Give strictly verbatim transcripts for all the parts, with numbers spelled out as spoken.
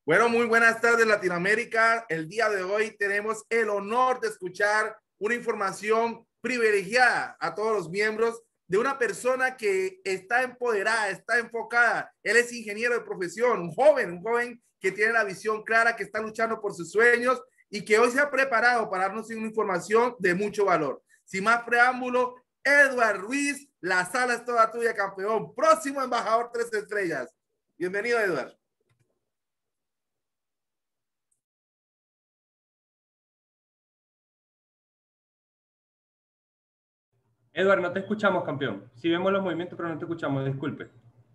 Bueno, muy buenas tardes Latinoamérica. El día de hoy tenemos el honor de escuchar una información privilegiada a todos los miembros de una persona que está empoderada, está enfocada. Él es ingeniero de profesión, un joven, un joven que tiene la visión clara, que está luchando por sus sueños y que hoy se ha preparado para darnos una información de mucho valor. Sin más preámbulo, Edward Ruiz, la sala es toda tuya, campeón. Próximo embajador tres estrellas. Bienvenido, Edward. Edward, no te escuchamos, campeón. Sí vemos los movimientos, pero no te escuchamos, disculpe.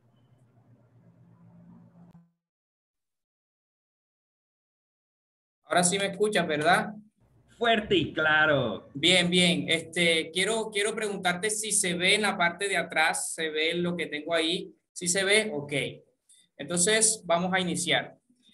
Ahora sí me escuchas, ¿verdad? Fuerte y claro. Bien, bien. Este, quiero, quiero preguntarte si se ve en la parte de atrás, se ve lo que tengo ahí. ¿Sí se ve? Ok. Entonces, vamos a iniciar.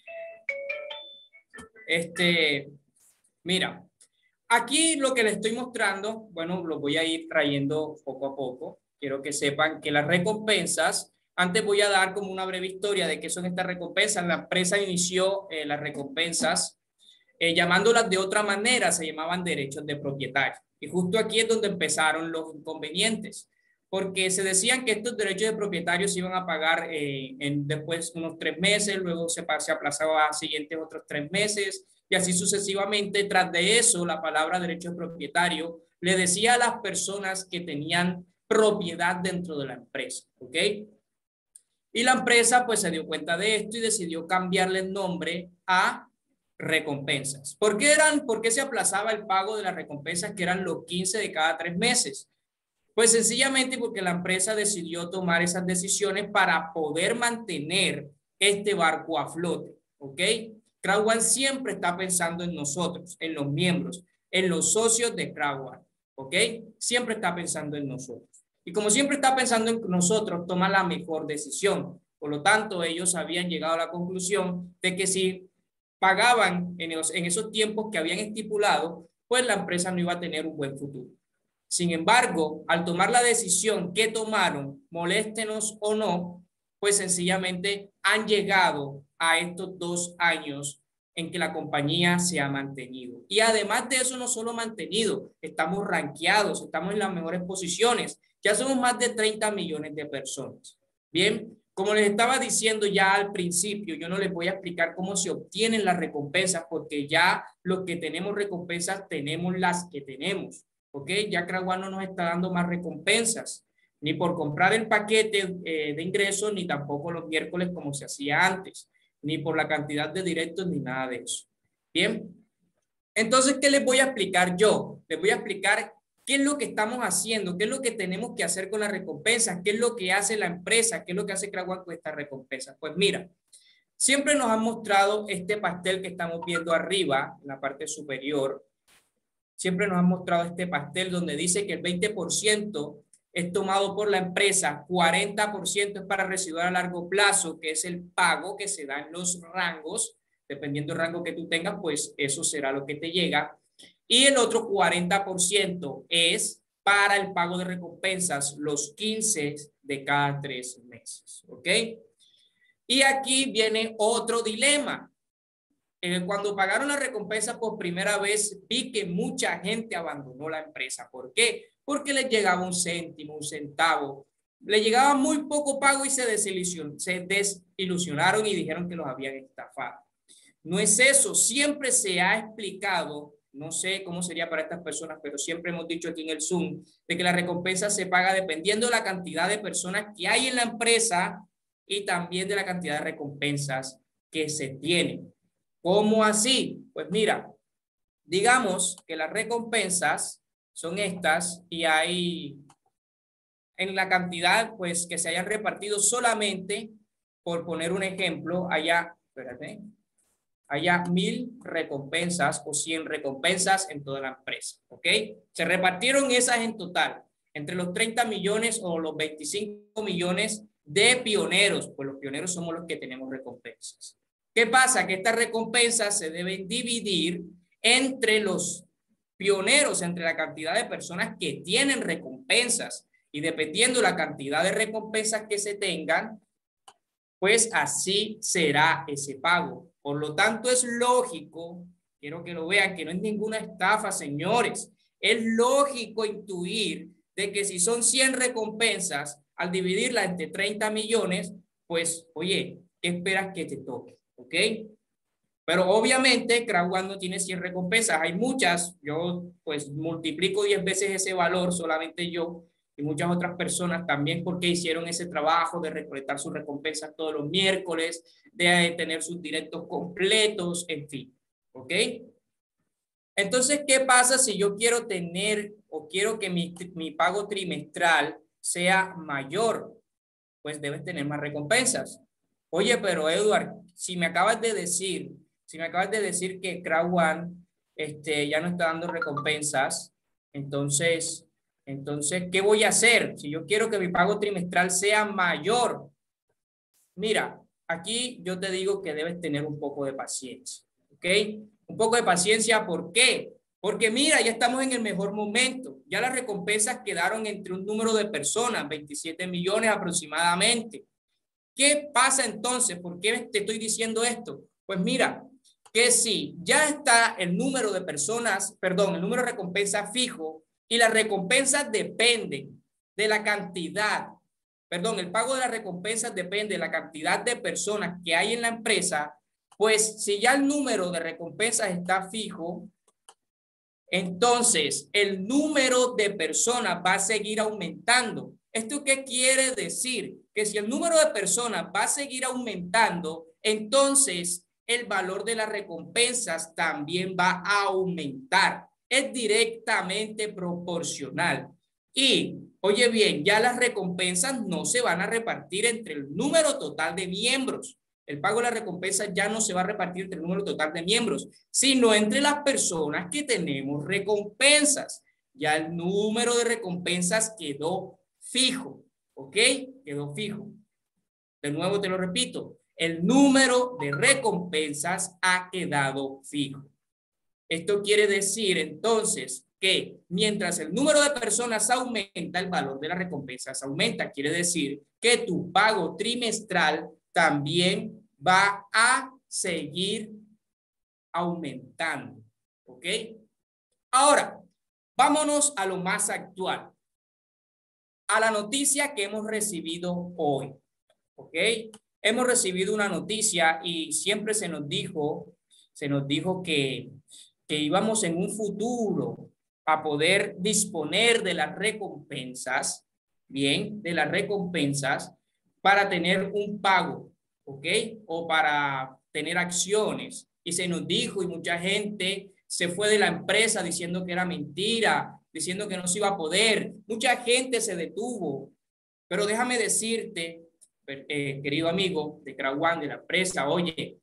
Este, mira, aquí lo que les estoy mostrando, bueno, lo voy a ir trayendo poco a poco. Quiero que sepan que las recompensas, antes voy a dar como una breve historia de qué son estas recompensas. La empresa inició eh, las recompensas eh, llamándolas de otra manera, se llamaban derechos de propietario. Y justo aquí es donde empezaron los inconvenientes, porque se decían que estos derechos de propietario se iban a pagar eh, en después unos tres meses, luego se, se aplazaba a siguientes otros tres meses, y así sucesivamente. Tras de eso, la palabra derecho de propietario le decía a las personas que tenían propiedad dentro de la empresa, ¿ok? Y la empresa pues se dio cuenta de esto y decidió cambiarle el nombre a recompensas. ¿Por qué eran, por qué se aplazaba el pago de las recompensas, que eran los quince de cada tres meses? Pues sencillamente porque la empresa decidió tomar esas decisiones para poder mantener este barco a flote, ¿ok? Crowd One siempre está pensando en nosotros, en los miembros, en los socios de Crowd One, ¿ok? Siempre está pensando en nosotros. Y como siempre está pensando en nosotros, toma la mejor decisión. Por lo tanto, ellos habían llegado a la conclusión de que si pagaban en esos, en esos tiempos que habían estipulado, pues la empresa no iba a tener un buen futuro. Sin embargo, al tomar la decisión que tomaron, moléstenos o no, pues sencillamente han llegado a estos dos años en que la compañía se ha mantenido. Y además de eso, no solo mantenido, estamos rankeados, estamos en las mejores posiciones. Ya somos más de treinta millones de personas. Bien, como les estaba diciendo ya al principio, yo no les voy a explicar cómo se obtienen las recompensas, porque ya los que tenemos recompensas tenemos las que tenemos. ¿Ok? Ya Crowd One no nos está dando más recompensas, ni por comprar el paquete eh, de ingresos, ni tampoco los miércoles como se hacía antes, ni por la cantidad de directos, ni nada de eso. Bien, entonces, ¿qué les voy a explicar yo? Les voy a explicar qué es lo que estamos haciendo, qué es lo que tenemos que hacer con las recompensas, qué es lo que hace la empresa, qué es lo que hace Crowd One con estas recompensas. Pues mira, siempre nos han mostrado este pastel que estamos viendo arriba, en la parte superior. Siempre nos han mostrado este pastel donde dice que el veinte por ciento es tomado por la empresa, cuarenta por ciento es para residual a largo plazo, que es el pago que se da en los rangos. Dependiendo del rango que tú tengas, pues eso será lo que te llega. Y el otro cuarenta por ciento es para el pago de recompensas, los quince de cada tres meses. ¿Ok? Y aquí viene otro dilema. Cuando pagaron la recompensa por primera vez, vi que mucha gente abandonó la empresa. ¿Por qué? Porque les llegaba un céntimo, un centavo. Le llegaba muy poco pago y se desilusionaron, se desilusionaron y dijeron que los habían estafado. No es eso. Siempre se ha explicado, no sé cómo sería para estas personas, pero siempre hemos dicho aquí en el Zoom, de que la recompensa se paga dependiendo de la cantidad de personas que hay en la empresa y también de la cantidad de recompensas que se tienen. ¿Cómo así? Pues mira, digamos que las recompensas son estas y hay en la cantidad pues que se hayan repartido solamente, por poner un ejemplo, haya, espérate, haya mil recompensas o cien recompensas en toda la empresa, ¿ok? Se repartieron esas en total entre los treinta millones o los veinticinco millones de pioneros, pues los pioneros somos los que tenemos recompensas. ¿Qué pasa? Que estas recompensas se deben dividir entre los pioneros, entre la cantidad de personas que tienen recompensas, y dependiendo la cantidad de recompensas que se tengan, pues así será ese pago. Por lo tanto, es lógico, quiero que lo vean, que no es ninguna estafa, señores. Es lógico intuir de que si son cien recompensas, al dividirla entre treinta millones, pues, oye, ¿qué esperas que te toque? ¿Ok? Pero obviamente Crowd no tiene cien recompensas, hay muchas, yo pues multiplico diez veces ese valor, solamente yo y muchas otras personas también porque hicieron ese trabajo de recolectar sus recompensas todos los miércoles, de tener sus directos completos, en fin, ¿ok? Entonces, ¿qué pasa si yo quiero tener o quiero que mi, mi pago trimestral sea mayor? Pues debes tener más recompensas. Oye, pero Edward, si me acabas de decir, si me acabas de decir que Crowd One este, ya no está dando recompensas, entonces, entonces, ¿qué voy a hacer? Si yo quiero que mi pago trimestral sea mayor. Mira, aquí yo te digo que debes tener un poco de paciencia, ¿ok? Un poco de paciencia, ¿por qué? Porque mira, ya estamos en el mejor momento. Ya las recompensas quedaron entre un número de personas, veintisiete millones aproximadamente. ¿Qué pasa entonces? ¿Por qué te estoy diciendo esto? Pues mira, que si ya está el número de personas, perdón, el número de recompensas fijo y las recompensas dependen de la cantidad, perdón, el pago de las recompensas depende de la cantidad de personas que hay en la empresa, pues si ya el número de recompensas está fijo, entonces el número de personas va a seguir aumentando. ¿Esto qué quiere decir? Que si el número de personas va a seguir aumentando, entonces el valor de las recompensas también va a aumentar. Es directamente proporcional. Y, oye bien, ya las recompensas no se van a repartir entre el número total de miembros. El pago de las recompensas ya no se va a repartir entre el número total de miembros, sino entre las personas que tenemos recompensas. Ya el número de recompensas quedó fijo, ¿ok? Quedó fijo. De nuevo te lo repito, el número de recompensas ha quedado fijo. Esto quiere decir entonces que mientras el número de personas aumenta, el valor de las recompensas aumenta. Quiere decir que tu pago trimestral también va a seguir aumentando, ¿ok? Ahora, vámonos a lo más actual, a la noticia que hemos recibido hoy, ¿ok? Hemos recibido una noticia y siempre se nos dijo, se nos dijo que, que íbamos en un futuro a poder disponer de las recompensas, bien, de las recompensas para tener un pago, ¿ok? O para tener acciones. Y se nos dijo y mucha gente se fue de la empresa diciendo que era mentira, diciendo que no se iba a poder. Mucha gente se detuvo. Pero déjame decirte, eh, querido amigo de Crowd One, de la empresa, oye,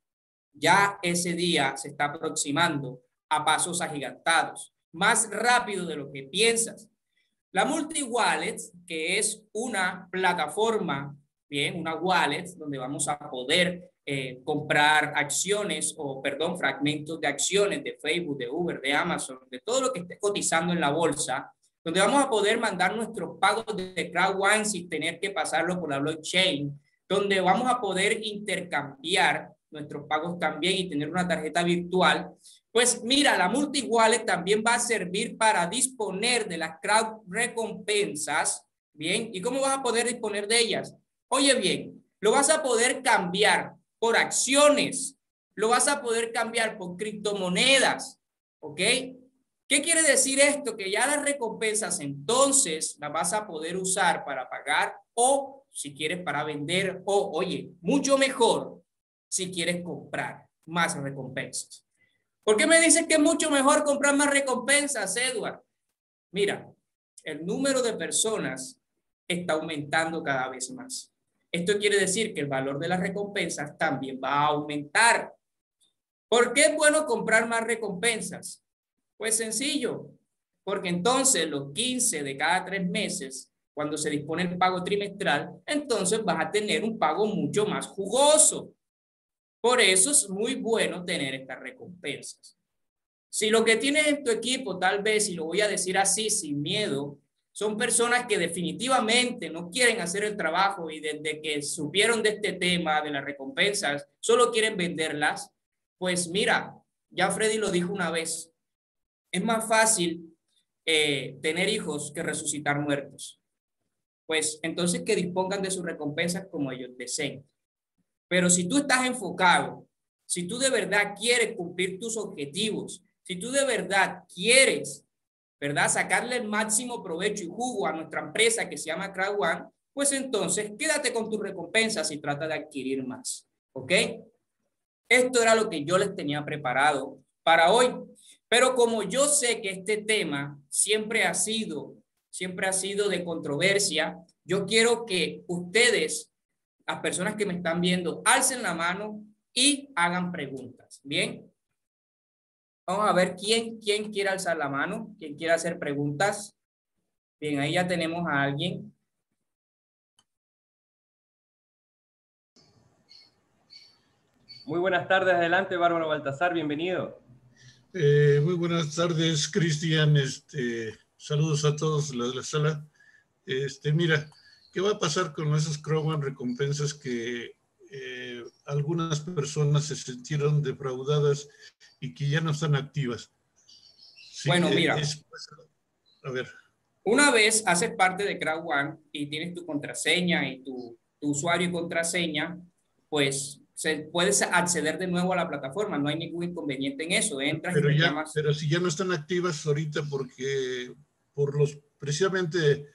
ya ese día se está aproximando a pasos agigantados, más rápido de lo que piensas. La multi-wallet, que es una plataforma, bien, una wallet donde vamos a poder eh, comprar acciones o, perdón, fragmentos de acciones de Facebook, de Uber, de Amazon, de todo lo que esté cotizando en la bolsa, donde vamos a poder mandar nuestros pagos de Crowd One sin tener que pasarlo por la blockchain, donde vamos a poder intercambiar nuestros pagos también y tener una tarjeta virtual. Pues mira, la multi-wallet también va a servir para disponer de las crowd recompensas, ¿bien? ¿Y cómo vas a poder disponer de ellas? Oye bien, lo vas a poder cambiar por acciones, lo vas a poder cambiar por criptomonedas, ¿ok? ¿Qué quiere decir esto? Que ya las recompensas entonces las vas a poder usar para pagar o si quieres para vender o, oye, mucho mejor si quieres comprar más recompensas. ¿Por qué me dices que es mucho mejor comprar más recompensas, Edward? Mira, el número de personas está aumentando cada vez más. Esto quiere decir que el valor de las recompensas también va a aumentar. ¿Por qué es bueno comprar más recompensas? Pues sencillo, porque entonces los quince de cada tres meses, cuando se dispone el pago trimestral, entonces vas a tener un pago mucho más jugoso. Por eso es muy bueno tener estas recompensas. Si lo que tienes en tu equipo, tal vez, y lo voy a decir así, sin miedo, Son personas que definitivamente no quieren hacer el trabajo y desde que supieron de este tema de las recompensas, solo quieren venderlas. Pues mira, ya Freddy lo dijo una vez, es más fácil eh, tener hijos que resucitar muertos. Pues entonces que dispongan de sus recompensas como ellos deseen. Pero si tú estás enfocado, si tú de verdad quieres cumplir tus objetivos, si tú de verdad quieres, ¿verdad?, sacarle el máximo provecho y jugo a nuestra empresa que se llama Crowd One, pues entonces quédate con tus recompensas y trata de adquirir más. ¿Ok? Esto era lo que yo les tenía preparado para hoy. Pero como yo sé que este tema siempre ha sido, siempre ha sido de controversia, yo quiero que ustedes, las personas que me están viendo, alcen la mano y hagan preguntas. ¿Bien? Vamos a ver quién, quién quiere alzar la mano, quién quiere hacer preguntas. Bien, ahí ya tenemos a alguien. Muy buenas tardes, adelante, Bárbaro Baltasar, bienvenido. Eh, muy buenas tardes, Cristian. Este, saludos a todos los de la sala. Este, mira, ¿qué va a pasar con esas Crowd One recompensas que eh, algunas personas se sintieron defraudadas y que ya no están activas? Sí, Bueno, mira. Es, a ver. Una vez haces parte de Crowd One y tienes tu contraseña y tu, tu usuario y contraseña, pues se puedes acceder de nuevo a la plataforma. No hay ningún inconveniente en eso. Entras pero y ya, llamas. Pero si ya no están activas ahorita porque por los precisamente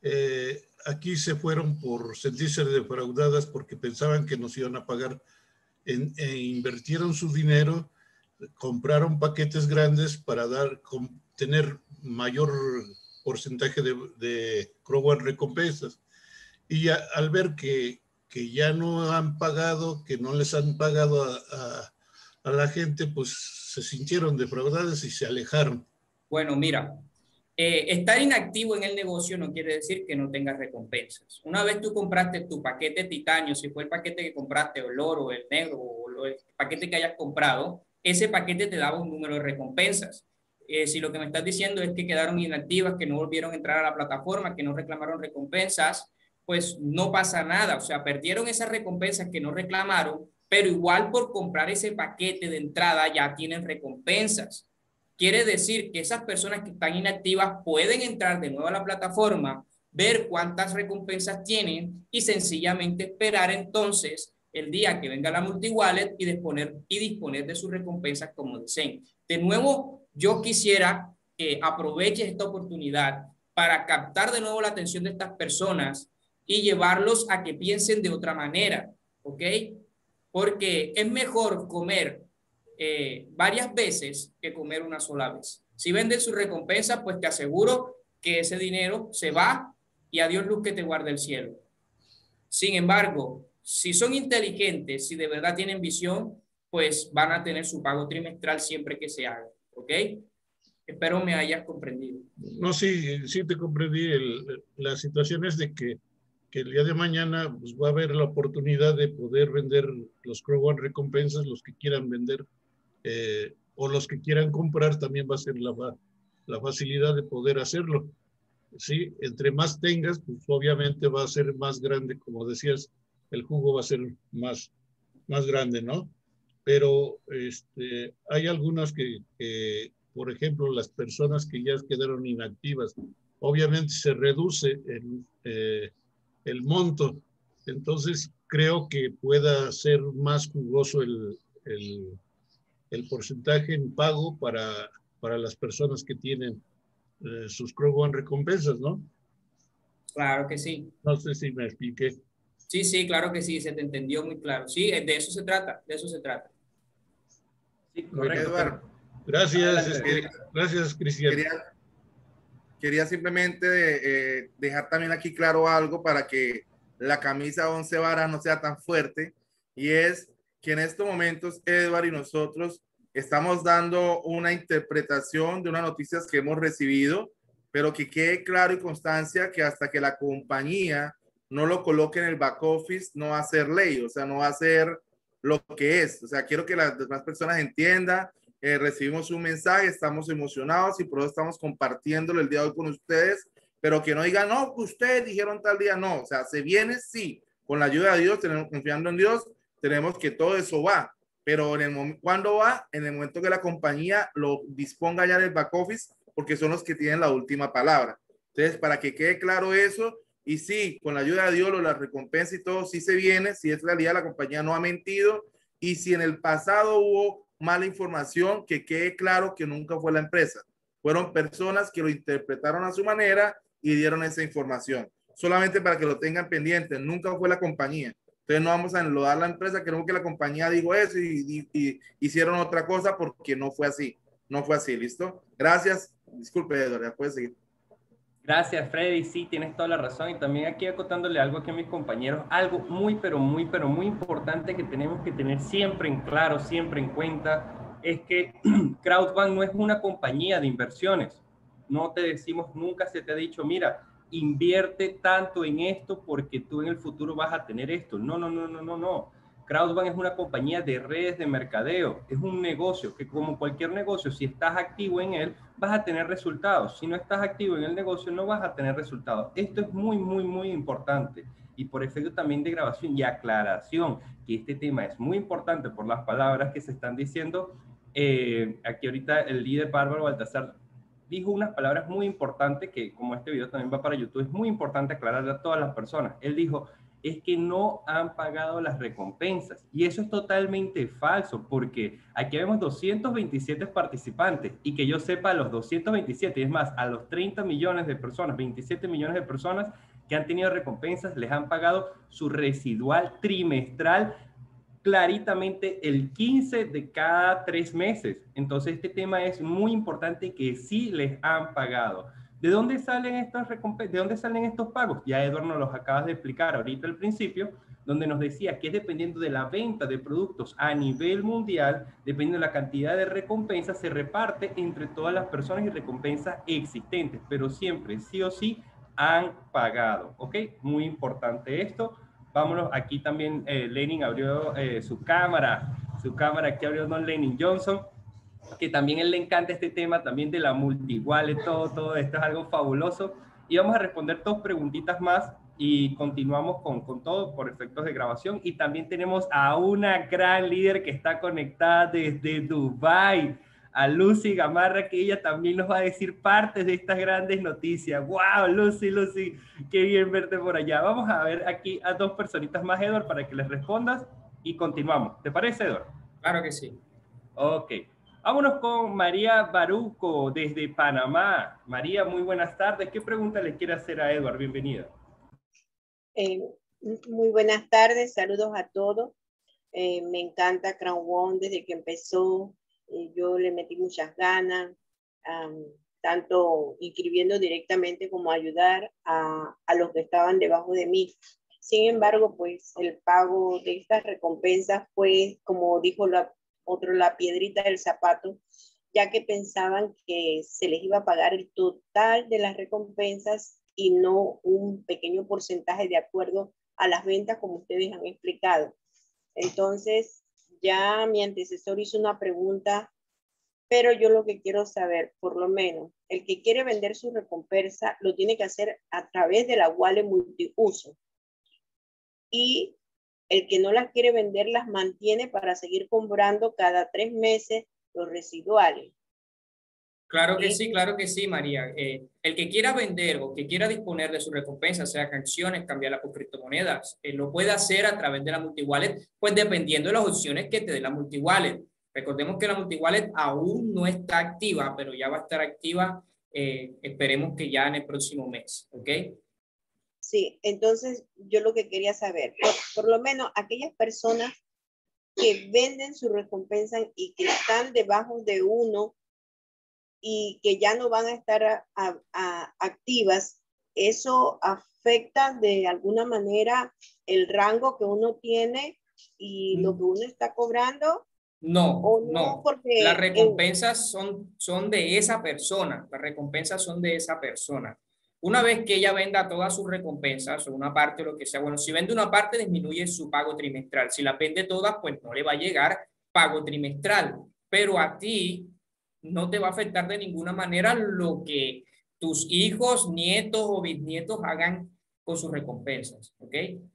eh, aquí se fueron por sentirse defraudadas porque pensaban que nos iban a pagar en, e invirtieron su dinero, compraron paquetes grandes para dar con, tener mayor porcentaje de, de Crowd One recompensas. Y ya, al ver que, que ya no han pagado, que no les han pagado a, a, a la gente, pues se sintieron defraudadas y se alejaron. Bueno, mira, eh, estar inactivo en el negocio no quiere decir que no tengas recompensas. Una vez tú compraste tu paquete titanio, si fue el paquete que compraste, o el oro, el negro, o el paquete que hayas comprado, ese paquete te daba un número de recompensas. Eh, si lo que me estás diciendo es que quedaron inactivas, que no volvieron a entrar a la plataforma, que no reclamaron recompensas, pues no pasa nada. O sea, perdieron esas recompensas que no reclamaron, pero igual por comprar ese paquete de entrada ya tienen recompensas. Quiere decir que esas personas que están inactivas pueden entrar de nuevo a la plataforma, ver cuántas recompensas tienen y sencillamente esperar entonces el día que venga la multi-wallet y disponer, y disponer de sus recompensas como deseen. De nuevo, yo quisiera que aproveches esta oportunidad para captar de nuevo la atención de estas personas y llevarlos a que piensen de otra manera, ¿ok? Porque es mejor comer eh, varias veces que comer una sola vez. Si venden su recompensa, pues te aseguro que ese dinero se va y adiós luz que te guarde el cielo. Sin embargo, si son inteligentes, si de verdad tienen visión, pues van a tener su pago trimestral siempre que se haga, ¿ok? Espero me hayas comprendido. No, sí, sí te comprendí. El, la situación es de que, que el día de mañana pues, va a haber la oportunidad de poder vender los Crowd One recompensas, los que quieran vender eh, o los que quieran comprar, también va a ser la, la facilidad de poder hacerlo. Sí, entre más tengas, pues obviamente va a ser más grande, como decías, el jugo va a ser más, más grande, ¿no? Pero este, hay algunas que, que, por ejemplo, las personas que ya quedaron inactivas, obviamente se reduce el, eh, el monto, entonces creo que pueda ser más jugoso el, el, el porcentaje en pago para, para las personas que tienen eh, sus Crowd One recompensas, ¿no? Claro que sí. No sé si me expliqué. Sí, sí, claro que sí, se te entendió muy claro. Sí, de eso se trata, de eso se trata. Sí, correcto. Eduardo, gracias, este, gracias, Cristian. Quería, quería simplemente eh, dejar también aquí claro algo para que la camisa once varas no sea tan fuerte, y es que en estos momentos Eduardo y nosotros estamos dando una interpretación de unas noticias que hemos recibido, pero que quede claro y constancia que hasta que la compañía no lo coloque en el back office no va a ser ley, o sea, no va a ser lo que es. O sea, quiero que las demás personas entiendan, eh, recibimos un mensaje, estamos emocionados y por eso estamos compartiéndolo el día de hoy con ustedes, pero que no digan, no, que ustedes dijeron tal día, no, o sea, se viene, sí, con la ayuda de Dios, tenemos, confiando en Dios, tenemos que todo eso va, pero en el momento, ¿cuándo va? En el momento que la compañía lo disponga ya en el back office, porque son los que tienen la última palabra. Entonces, para que quede claro eso, y sí, con la ayuda de Dios, lo, la recompensa y todo, sí se viene, si es realidad, la compañía no ha mentido, y si en el pasado hubo mala información, que quede claro que nunca fue la empresa. Fueron personas que lo interpretaron a su manera y dieron esa información. Solamente para que lo tengan pendiente, nunca fue la compañía. Entonces no vamos a enlodar la empresa, creo que la compañía dijo eso y, y, y hicieron otra cosa porque no fue así. No fue así, ¿listo? Gracias. Disculpe, Eduardo, ya puedes seguir. Gracias, Freddy. Sí, tienes toda la razón. Y también aquí acotándole algo aquí a mis compañeros, algo muy, pero muy, pero muy importante que tenemos que tener siempre en claro, siempre en cuenta, es que Crowdbank no es una compañía de inversiones. No te decimos, nunca se te ha dicho, mira, invierte tanto en esto porque tú en el futuro vas a tener esto. No, no, no, no, no, no. Crowdbank es una compañía de redes de mercadeo, es un negocio que como cualquier negocio, si estás activo en él, vas a tener resultados. Si no estás activo en el negocio, no vas a tener resultados. Esto es muy, muy, muy importante. Y por efecto también de grabación y aclaración, que este tema es muy importante por las palabras que se están diciendo. Eh, aquí ahorita el líder Bárbaro Baltasar dijo unas palabras muy importantes que, como este video también va para YouTube, es muy importante aclararle a todas las personas. Él dijo, es que no han pagado las recompensas. Y eso es totalmente falso, porque aquí vemos doscientos veintisiete participantes y que yo sepa, a los doscientos veintisiete, y es más, a los treinta millones de personas, veintisiete millones de personas que han tenido recompensas, les han pagado su residual trimestral claritamente el quince de cada tres meses. Entonces este tema es muy importante, que sí les han pagado. ¿De dónde salen estas recompensas? ¿De dónde salen estos pagos? Ya Eduardo nos los acabas de explicar ahorita al principio, donde nos decía que es dependiendo de la venta de productos a nivel mundial, dependiendo de la cantidad de recompensas, se reparte entre todas las personas y recompensas existentes, pero siempre, sí o sí, han pagado. ¿Ok? Muy importante esto. Vámonos, aquí también eh, Lenin abrió eh, su cámara, su cámara aquí abrió Don Lenin Johnson, que también a él le encanta este tema también de la multi-wallet, todo, todo esto es algo fabuloso. Y vamos a responder dos preguntitas más y continuamos con, con todo por efectos de grabación. Y también tenemos a una gran líder que está conectada desde Dubái, a Lucy Gamarra, que ella también nos va a decir partes de estas grandes noticias. ¡Wow, Lucy, Lucy! ¡Qué bien verte por allá! Vamos a ver aquí a dos personitas más, Edward, para que les respondas y continuamos. ¿Te parece, Edward? Claro que sí. Ok. Vámonos con María Baruco desde Panamá. María, muy buenas tardes. ¿Qué pregunta le quiere hacer a Edward? Bienvenida. Eh, muy buenas tardes, saludos a todos. Eh, me encanta CrownOne desde que empezó. Eh, yo le metí muchas ganas, um, tanto inscribiendo directamente como ayudar a, a los que estaban debajo de mí. Sin embargo, pues el pago de estas recompensas fue, como dijo la otro, la piedrita del zapato, ya que pensaban que se les iba a pagar el total de las recompensas y no un pequeño porcentaje de acuerdo a las ventas, como ustedes han explicado. Entonces, ya mi antecesor hizo una pregunta, pero yo lo que quiero saber, por lo menos, el que quiere vender su recompensa lo tiene que hacer a través de la wallet multiuso. Y el que no las quiere vender las mantiene para seguir comprando cada tres meses los residuales. Claro que sí, claro que sí, María. Eh, el que quiera vender o que quiera disponer de su recompensa, sea acciones, cambiarla por criptomonedas, eh, lo puede hacer a través de la multiwallet, pues dependiendo de las opciones que te dé la multiwallet. Recordemos que la multiwallet aún no está activa, pero ya va a estar activa, eh, esperemos que ya en el próximo mes, ¿ok? Sí, entonces yo lo que quería saber, por, por lo menos aquellas personas que venden su recompensa y que están debajo de uno y que ya no van a estar a, a, a activas, ¿eso afecta de alguna manera el rango que uno tiene y lo que uno está cobrando? No, ¿O no? no. Porque las recompensas son, son de esa persona, las recompensas son de esa persona. Una vez que ella venda todas sus recompensas o una parte o lo que sea, bueno, si vende una parte disminuye su pago trimestral, si la vende todas pues no le va a llegar pago trimestral, pero a ti no te va a afectar de ninguna manera lo que tus hijos, nietos o bisnietos hagan con sus recompensas, ¿ok?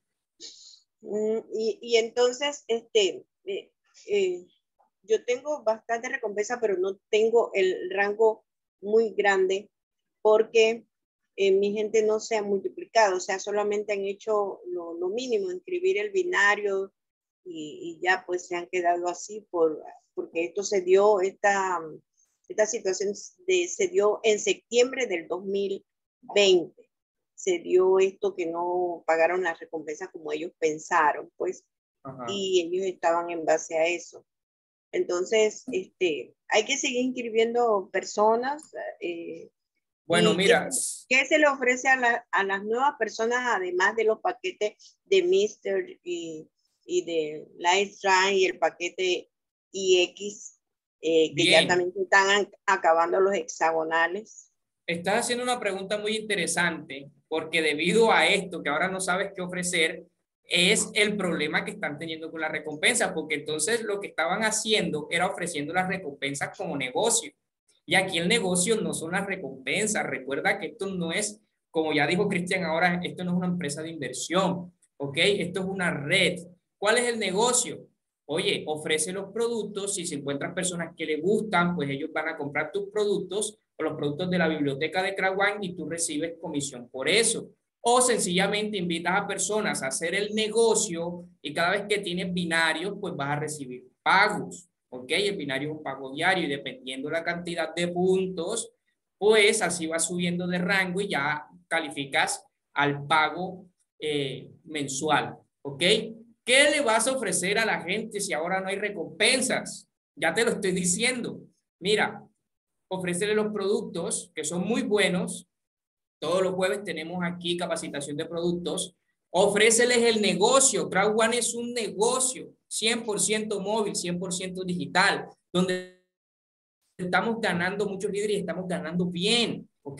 Mm, y, y entonces, este, eh, eh, yo tengo bastante recompensa, pero no tengo el rango muy grande porque eh, mi gente no se ha multiplicado, o sea, solamente han hecho lo, lo mínimo, inscribir el binario y, y ya pues se han quedado así por, porque esto se dio, esta, esta situación de, se dio en septiembre del dos mil veinte. Se dio esto que no pagaron las recompensas como ellos pensaron, pues, Ajá. y ellos estaban en base a eso. Entonces, este, hay que seguir inscribiendo personas. Eh, bueno, mira. ¿qué, ¿Qué se le ofrece a, la, a las nuevas personas, además de los paquetes de Mister y, y de Lifestyle y el paquete I X, eh, que Bien. ya también están acabando los hexagonales? Estás haciendo una pregunta muy interesante, porque debido a esto, que ahora no sabes qué ofrecer, es el problema que están teniendo con las recompensas, porque entonces lo que estaban haciendo era ofreciendo las recompensas como negocio. Y aquí el negocio no son las recompensas. Recuerda que esto no es, como ya dijo Cristian ahora, esto no es una empresa de inversión, ¿ok? Esto es una red. ¿Cuál es el negocio? Oye, ofrece los productos, si se encuentran personas que le gustan, pues ellos van a comprar tus productos o los productos de la biblioteca de CrowdOne y tú recibes comisión por eso. O sencillamente invitas a personas a hacer el negocio y cada vez que tienes binarios, pues vas a recibir pagos. ¿Ok? El binario es un pago diario y dependiendo la cantidad de puntos, pues así va subiendo de rango y ya calificas al pago eh, mensual. ¿Ok? ¿Qué le vas a ofrecer a la gente si ahora no hay recompensas? Ya te lo estoy diciendo. Mira, ofrécele los productos que son muy buenos. Todos los jueves tenemos aquí capacitación de productos. Ofréceles el negocio. CrowdOne es un negocio cien por ciento móvil, cien por ciento digital, donde estamos ganando muchos líderes y estamos ganando bien, ¿ok?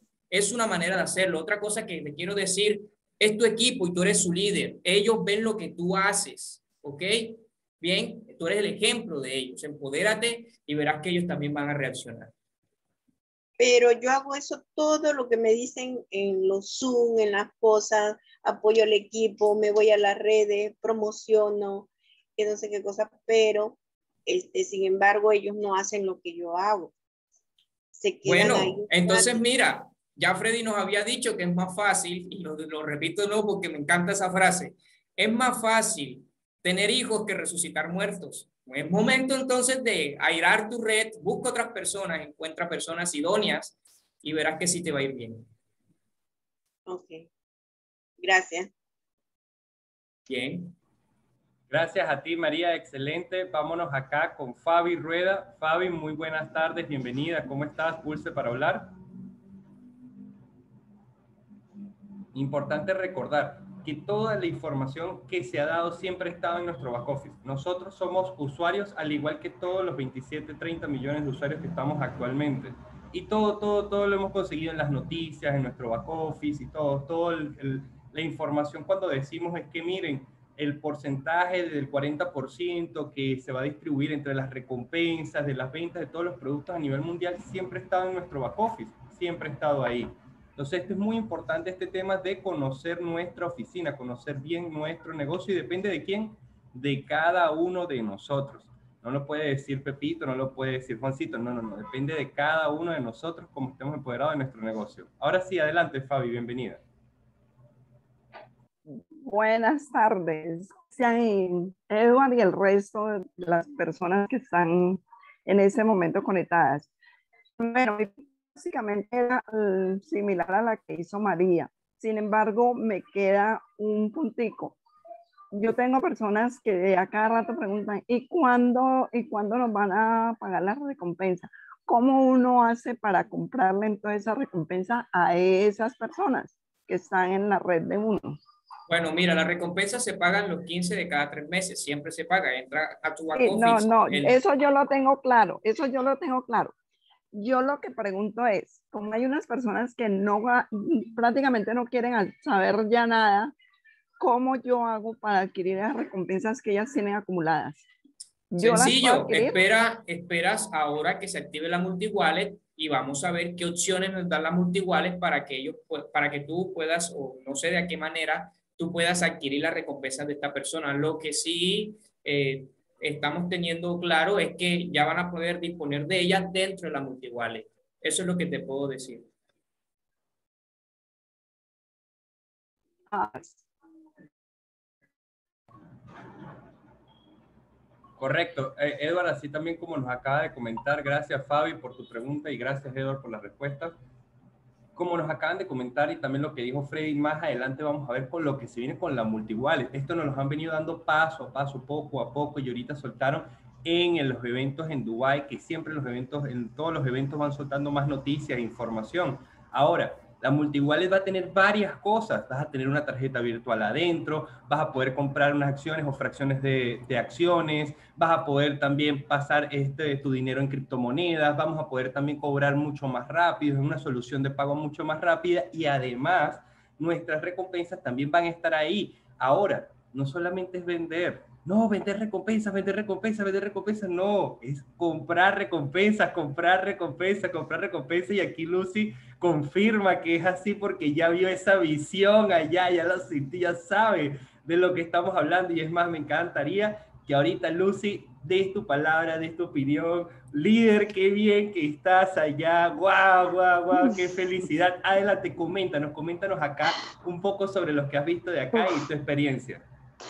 Es una manera de hacerlo. Otra cosa que te quiero decir, es tu equipo y tú eres su líder. Ellos ven lo que tú haces, ¿ok? Bien, tú eres el ejemplo de ellos. Empodérate y verás que ellos también van a reaccionar. Pero yo hago eso todo lo que me dicen en los Zoom, en las cosas, apoyo al equipo, me voy a las redes, promociono, que no sé qué cosa, pero este, sin embargo ellos no hacen lo que yo hago. Se quedan bueno, ahí. entonces mira, ya Freddy nos había dicho que es más fácil, y lo, lo repito de nuevo porque me encanta esa frase, es más fácil tener hijos que resucitar muertos. Es momento entonces de airar tu red, busca otras personas, encuentra personas idóneas y verás que sí te va a ir bien. Ok, gracias. Bien. Gracias a ti, María, excelente. Vámonos acá con Fabi Rueda. Fabi, muy buenas tardes, bienvenida. ¿Cómo estás? Pulse para hablar. Importante recordar que toda la información que se ha dado siempre ha estado en nuestro back office. Nosotros somos usuarios, al igual que todos los veintisiete, treinta millones de usuarios que estamos actualmente. Y todo, todo, todo lo hemos conseguido en las noticias, en nuestro back office y todo, todo el, el, la información cuando decimos es que miren, el porcentaje del cuarenta por ciento que se va a distribuir entre las recompensas, de las ventas de todos los productos a nivel mundial, siempre ha estado en nuestro back office, siempre ha estado ahí. Entonces, esto es muy importante, este tema de conocer nuestra oficina, conocer bien nuestro negocio y depende de quién, de cada uno de nosotros. No lo puede decir Pepito, no lo puede decir Juancito, no, no, no, depende de cada uno de nosotros como estemos empoderados de nuestro negocio. Ahora sí, adelante Fabi, bienvenida. Buenas tardes, Edward y el resto de las personas que están en ese momento conectadas. Bueno, básicamente era uh, similar a la que hizo María. Sin embargo, me queda un puntico. Yo tengo personas que a cada rato preguntan, ¿y cuándo, ¿y cuándo nos van a pagar la recompensa? ¿Cómo uno hace para comprarle entonces esa recompensa a esas personas que están en la red de uno? Bueno, mira, las recompensas se pagan los quince de cada tres meses, siempre se paga, entra a tu back sí, office. No, no, el... eso yo lo tengo claro, eso yo lo tengo claro. Yo lo que pregunto es, como hay unas personas que no, prácticamente no quieren saber ya nada, ¿cómo yo hago para adquirir las recompensas que ellas tienen acumuladas? ¿Yo Sencillo, espera, esperas ahora que se active la multi-wallet y vamos a ver qué opciones nos dan las multiwallets para que ellos, para que tú puedas, o no sé de qué manera, tú puedas adquirir las recompensas de esta persona. Lo que sí eh, estamos teniendo claro es que ya van a poder disponer de ellas dentro de la multiwallet. Eso es lo que te puedo decir. Ah, correcto. Eh, Edward, así también como nos acaba de comentar, gracias Fabi por tu pregunta y gracias Edward por la respuesta. Como nos acaban de comentar y también lo que dijo Freddy, más adelante vamos a ver con lo que se viene con la multiwallet. Esto nos lo han venido dando paso a paso, poco a poco, y ahorita soltaron en los eventos en Dubái, que siempre los eventos, en todos los eventos van soltando más noticias e información. Ahora, la multiwallet va a tener varias cosas. Vas a tener una tarjeta virtual adentro, vas a poder comprar unas acciones o fracciones de, de acciones, vas a poder también pasar este, tu dinero en criptomonedas, vamos a poder también cobrar mucho más rápido, es una solución de pago mucho más rápida y además nuestras recompensas también van a estar ahí. Ahora, no solamente es vender, no, vender recompensas, vender recompensas, vender recompensas, no, es comprar recompensas, comprar recompensas, comprar recompensas y aquí Lucy confirma que es así porque ya vio esa visión allá, ya lo sintió, ya sabe de lo que estamos hablando y es más, me encantaría que ahorita Lucy des tu palabra, des tu opinión. Líder, qué bien que estás allá, guau, guau, guau, qué felicidad. Adelante, coméntanos, coméntanos acá un poco sobre lo que has visto de acá y tu experiencia.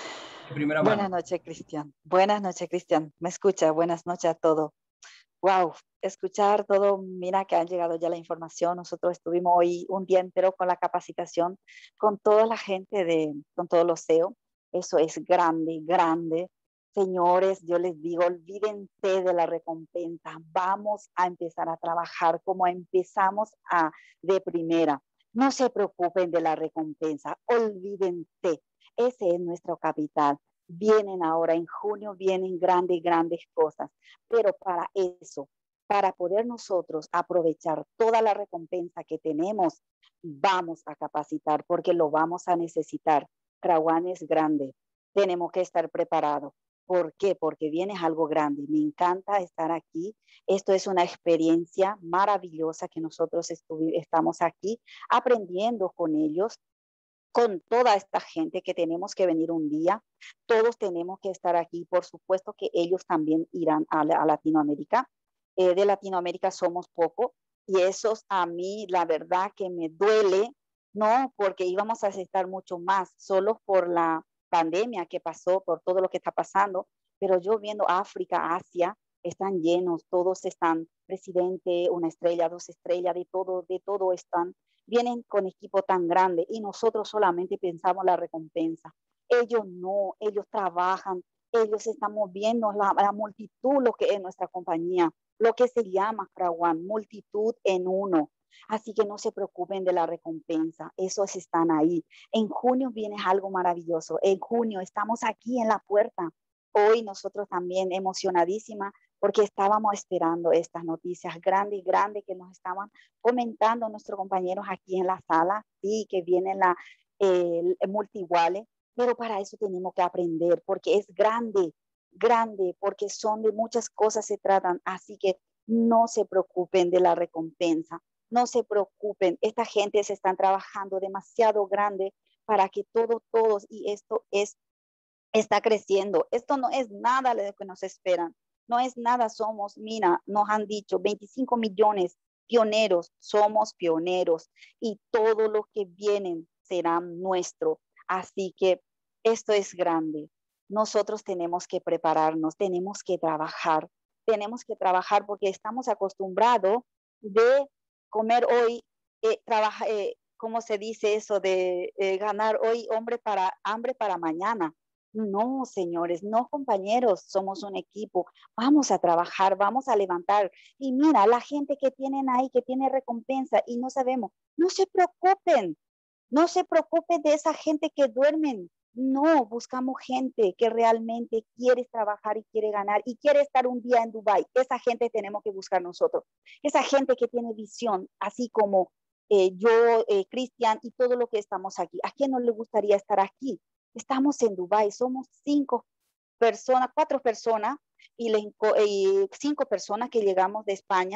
De primera mano. Buenas noches, Cristian. Buenas noches, Cristian. ¿Me escucha? Buenas noches a todos. Wow, escuchar todo, mira que han llegado ya la información. Nosotros estuvimos hoy un día entero con la capacitación, con toda la gente, de, con todos los C E O. Eso es grande, grande. Señores, yo les digo, olvídense de la recompensa. Vamos a empezar a trabajar como empezamos a, de primera. No se preocupen de la recompensa, olvídense. Ese es nuestro capital. Vienen ahora en junio, vienen grandes, grandes cosas. Pero para eso, para poder nosotros aprovechar toda la recompensa que tenemos, vamos a capacitar porque lo vamos a necesitar. Crawan es grande. Tenemos que estar preparados. ¿Por qué? Porque viene algo grande. Me encanta estar aquí. Esto es una experiencia maravillosa que nosotros estamos aquí aprendiendo con ellos, con toda esta gente que tenemos que venir un día. Todos tenemos que estar aquí. Por supuesto que ellos también irán a, a Latinoamérica. Eh, de Latinoamérica somos pocos y eso a mí la verdad que me duele, ¿no? Porque íbamos a estar mucho más solo por la pandemia que pasó, por todo lo que está pasando. Pero yo viendo África, Asia, están llenos, todos están, presidente, una estrella, dos estrellas, de todo, de todo están. Vienen con equipo tan grande y nosotros solamente pensamos la recompensa. Ellos no, ellos trabajan, ellos están moviendo la, la multitud, lo que es nuestra compañía, lo que se llama Crawan, multitud en uno. Así que no se preocupen de la recompensa, esos están ahí. En junio viene algo maravilloso, en junio estamos aquí en la puerta. Hoy nosotros también emocionadísima porque estábamos esperando estas noticias grandes, grandes que nos estaban comentando nuestros compañeros aquí en la sala, sí, que viene la eh, multiwallet, pero para eso tenemos que aprender, porque es grande, grande, porque son de muchas cosas se tratan, así que no se preocupen de la recompensa, no se preocupen, esta gente se están trabajando demasiado grande para que todo, todos, y esto es, está creciendo, esto no es nada de lo que nos esperan. No es nada, somos, mira, nos han dicho veinticinco millones pioneros, somos pioneros y todo lo que vienen será nuestro. Así que esto es grande. Nosotros tenemos que prepararnos, tenemos que trabajar, tenemos que trabajar porque estamos acostumbrados de comer hoy, eh, trabaja, eh, ¿cómo se dice eso? De eh, ganar hoy hombre para, hambre para mañana. No, señores, no, compañeros, somos un equipo, vamos a trabajar, vamos a levantar. Y mira, la gente que tienen ahí, que tiene recompensa y no sabemos, no se preocupen, no se preocupen de esa gente que duermen. No, buscamos gente que realmente quiere trabajar y quiere ganar y quiere estar un día en Dubái. Esa gente tenemos que buscar nosotros. Esa gente que tiene visión, así como eh, yo, eh, Cristian y todo lo que estamos aquí. ¿A quién no le gustaría estar aquí? Estamos en Dubái, somos cinco personas, cuatro personas y, les, y cinco personas que llegamos de España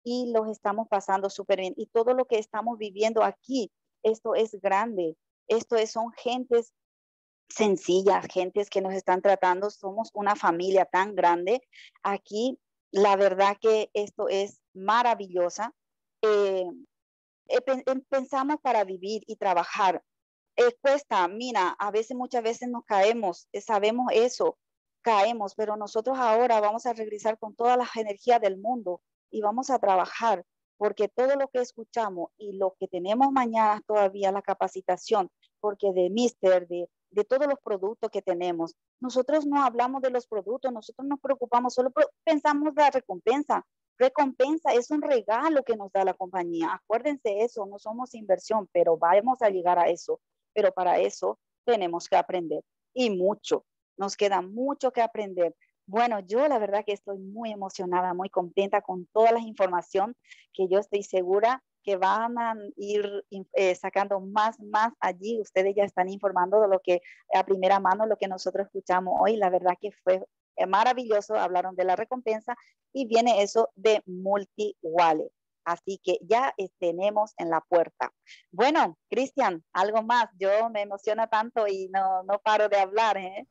y los estamos pasando súper bien. Y todo lo que estamos viviendo aquí, esto es grande. Esto es, son gentes sencillas, gentes que nos están tratando. Somos una familia tan grande. Aquí, la verdad que esto es maravillosa. Eh, eh, pensamos para vivir y trabajar. Eh, cuesta, mira, a veces, muchas veces nos caemos, eh, sabemos eso, caemos, pero nosotros ahora vamos a regresar con todas las energías del mundo y vamos a trabajar, porque todo lo que escuchamos y lo que tenemos mañana todavía, la capacitación, porque de Mister, de, de todos los productos que tenemos, nosotros no hablamos de los productos, nosotros nos preocupamos, solo pensamos de la recompensa. Recompensa es un regalo que nos da la compañía. Acuérdense eso, no somos inversión, pero vamos a llegar a eso. Pero para eso tenemos que aprender y mucho. Nos queda mucho que aprender. Bueno, yo la verdad que estoy muy emocionada, muy contenta con toda la información que yo estoy segura que van a ir eh, sacando más, más allí. Ustedes ya están informando de lo que a primera mano, lo que nosotros escuchamos hoy. La verdad que fue maravilloso. Hablaron de la recompensa y viene eso de multi-wallet. Así que ya tenemos en la puerta. Bueno, Cristian, algo más. Yo me emociona tanto y no, no paro de hablar. ¿eh?